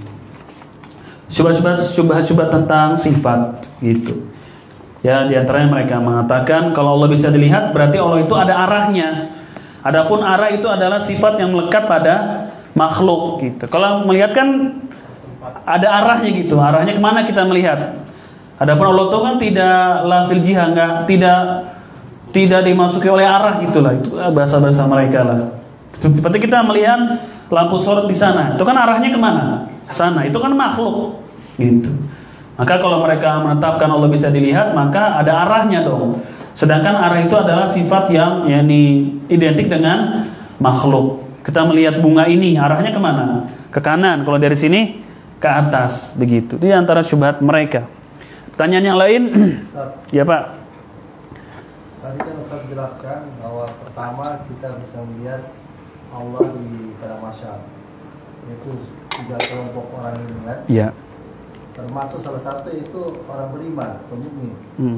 Syubhat tentang sifat gitu. Ya, di antaranya mereka mengatakan kalau Allah bisa dilihat berarti Allah itu ada arahnya. Adapun arah itu adalah sifat yang melekat pada makhluk gitu. Kalau melihat kan ada arahnya gitu. Arahnya kemana kita melihat? Adapun Allah itu kan tidak lafil jihah, tidak dimasuki oleh arah gitulah. Itu bahasa-bahasa mereka lah. Seperti kita melihat lampu sorot di sana, itu kan arahnya kemana? Sana, itu kan makhluk gitu. Maka kalau mereka menetapkan Allah bisa dilihat, maka ada arahnya dong. Sedangkan arah itu adalah sifat yang identik dengan makhluk. Kita melihat bunga ini, arahnya kemana? Ke kanan. Kalau dari sini ke atas, begitu. Di antara syubhat mereka. Pertanyaan yang lain? Ya Pak. Tadi kan Ustaz jelaskan bahwa pertama kita bisa melihat Allah di padang mahsyar, yaitu 3 kelompok orang ini kan? Ya. Termasuk salah satu itu orang beriman, mukmin.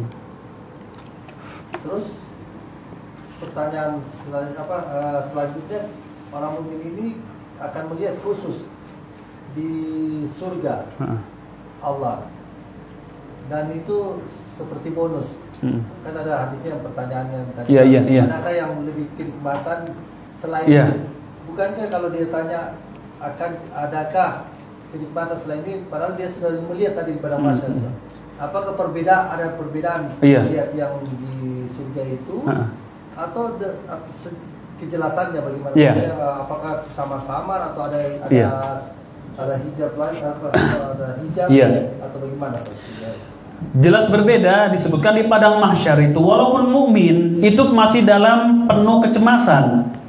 Terus pertanyaan selanjutnya, orang mukmin ini akan melihat khusus di surga Allah, dan itu seperti bonus. Kan ada hadisnya yang pertanyaannya tadi. Iya. Adakah yang lebih kenikmatan selain itu? Bukankah kalau dia tanya adakah kenikmatan selain ini, padahal dia sudah melihat tadi pada masa apakah ada perbedaan melihat yang di surga itu atau kejelasannya bagaimana? Apakah samar-samar atau ada hijab lain atau ada hijab atau bagaimana? Jelas berbeda. Disebutkan di padang mahsyar itu walaupun mukmin itu masih dalam penuh kecemasan.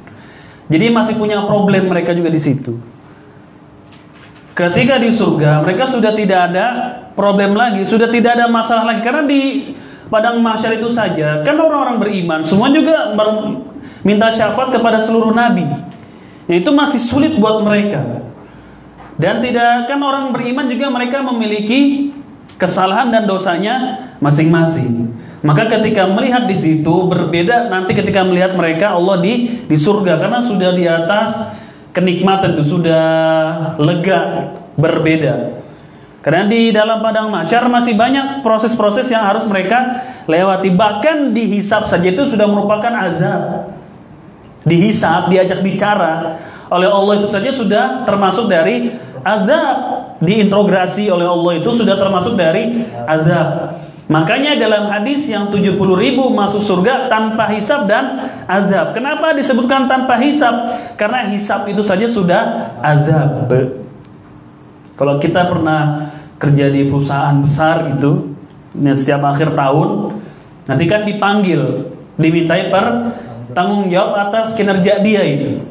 Jadi masih punya problem mereka juga di situ. Ketika di surga mereka sudah tidak ada problem lagi, sudah tidak ada masalah lagi, karena di padang mahsyar itu saja kan orang-orang beriman semua juga minta syafaat kepada seluruh nabi. Itu masih sulit buat mereka. Dan tidak kan orang beriman juga mereka memiliki kesalahan dan dosanya masing-masing. Maka ketika melihat di situ berbeda nanti ketika melihat mereka Allah di surga, karena sudah di atas kenikmatan itu, sudah lega, berbeda. Karena di dalam padang mahsyar masih banyak proses-proses yang harus mereka lewati. Bahkan dihisab saja itu sudah merupakan azab. Dihisab, diajak bicara oleh Allah itu saja sudah termasuk dari azab. Diintegrasi oleh Allah itu sudah termasuk dari azab. Makanya dalam hadis yang 70.000 masuk surga tanpa hisab dan azab. Kenapa disebutkan tanpa hisab? Karena hisab itu saja sudah azab. Kalau kita pernah kerja di perusahaan besar gitu, setiap akhir tahun nanti kan dipanggil, dimintai tanggung jawab atas kinerja dia itu.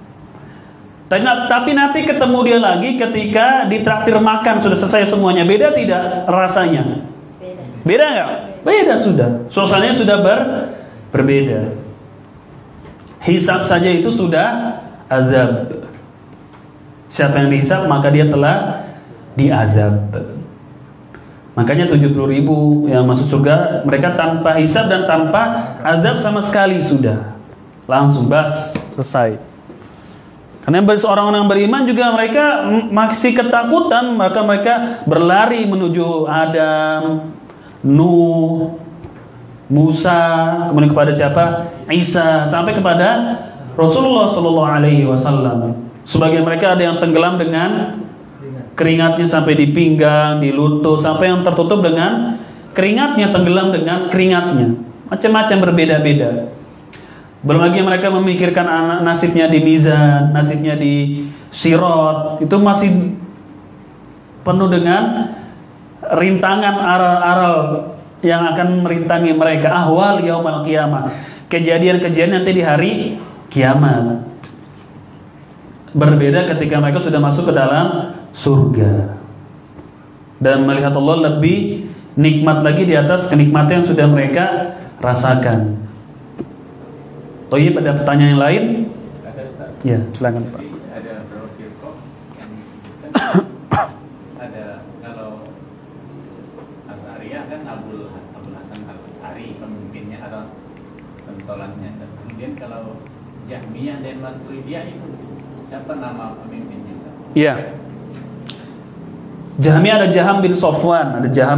Tapi nanti ketemu dia lagi ketika ditraktir makan sudah selesai semuanya. Beda tidak rasanya? Beda nggak? Beda sudah. Suasananya sudah berbeda. Hisab saja itu sudah azab. Siapa yang dihisab maka dia telah diazab. Makanya 70.000 yang masuk surga mereka tanpa hisab dan tanpa azab sama sekali sudah. Langsung bas, selesai. Karena orang-orang beriman juga mereka masih ketakutan, maka mereka berlari menuju Adam, Nuh, Musa, kemudian kepada siapa? Isa, sampai kepada Rasulullah SAW. Sebagian mereka ada yang tenggelam dengan keringatnya sampai di pinggang, di lutut, sampai yang tertutup dengan keringatnya, tenggelam dengan keringatnya. Macam-macam berbeda-beda. Belum lagi mereka memikirkan nasibnya di mizan, nasibnya di sirat, itu masih penuh dengan rintangan aral-aral yang akan merintangi mereka. Ahwal yaumal qiyamah, kejadian-kejadian nanti di hari kiamat. Berbeda ketika mereka sudah masuk ke dalam surga dan melihat Allah lebih nikmat lagi di atas kenikmatan yang sudah mereka rasakan. Toyib, ada pertanyaan yang lain? Ya, silakan Pak. Ada beberapa firqah yang disebutkan ada kalau Asy'ariyah kan Abul Hasan Al-Asy'ari pemimpinnya atau pentolannya. Dan kemudian kalau Jahmiyah dan Maturidiyah itu siapa nama pemimpinnya? Iya. Jahmiyah ada Jaham bin Safwan,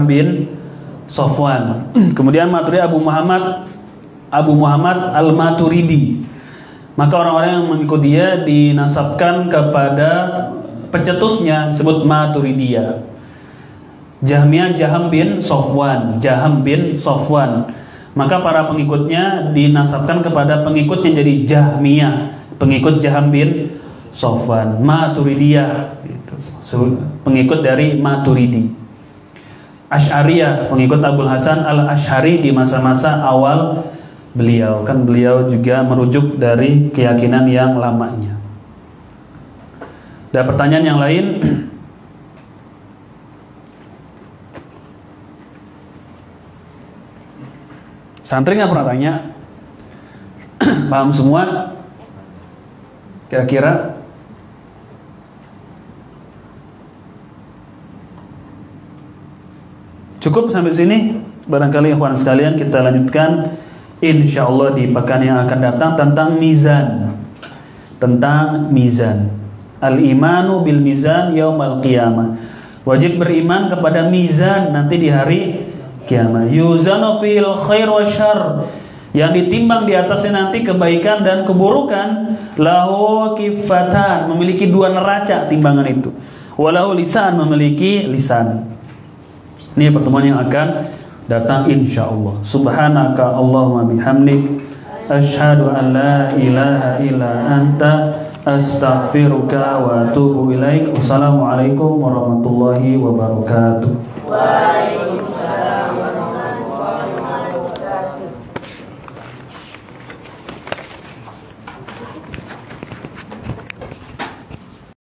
Kemudian Maturidiyah Abu Muhammad Al-Maturidi. Maka orang-orang yang mengikut dia dinasabkan kepada pencetusnya disebut Maturidiyah. Jahmiyah Jaham bin Safwan. Maka para pengikutnya dinasabkan kepada pengikutnya jadi Jahmiyah, pengikut Jaham bin Safwan. Maturidiyah itu pengikut dari Maturidi. Asy'ariyah pengikut Abul Hasan Al-Asy'ari di masa-masa awal beliau, kan beliau juga merujuk dari keyakinan yang lamanya. Ada pertanyaan yang lain? Santri nggak pernah tanya? Paham semua? Kira-kira? Cukup sampai sini. Barangkali ikhwan sekalian kita lanjutkan insyaallah di pekan yang akan datang tentang mizan. Al-imanu bil mizan yaumal qiyamah. Wajib beriman kepada mizan nanti di hari kiamat. Yuzanu fil khair wa syarr, yang ditimbang di atasnya nanti kebaikan dan keburukan. Lahu kifatan, memiliki dua neraca timbangan itu. Walahu lisan, memiliki lisan. Ini pertemuan yang akan datang insyaallah. Subhanaka Allahumma bihamdik, asyhadu an la ilaha illa anta, astaghfiruka wa atubu ilaik. Wassalamualaikum warahmatullahi wabarakatuh. Waalaikumsalam.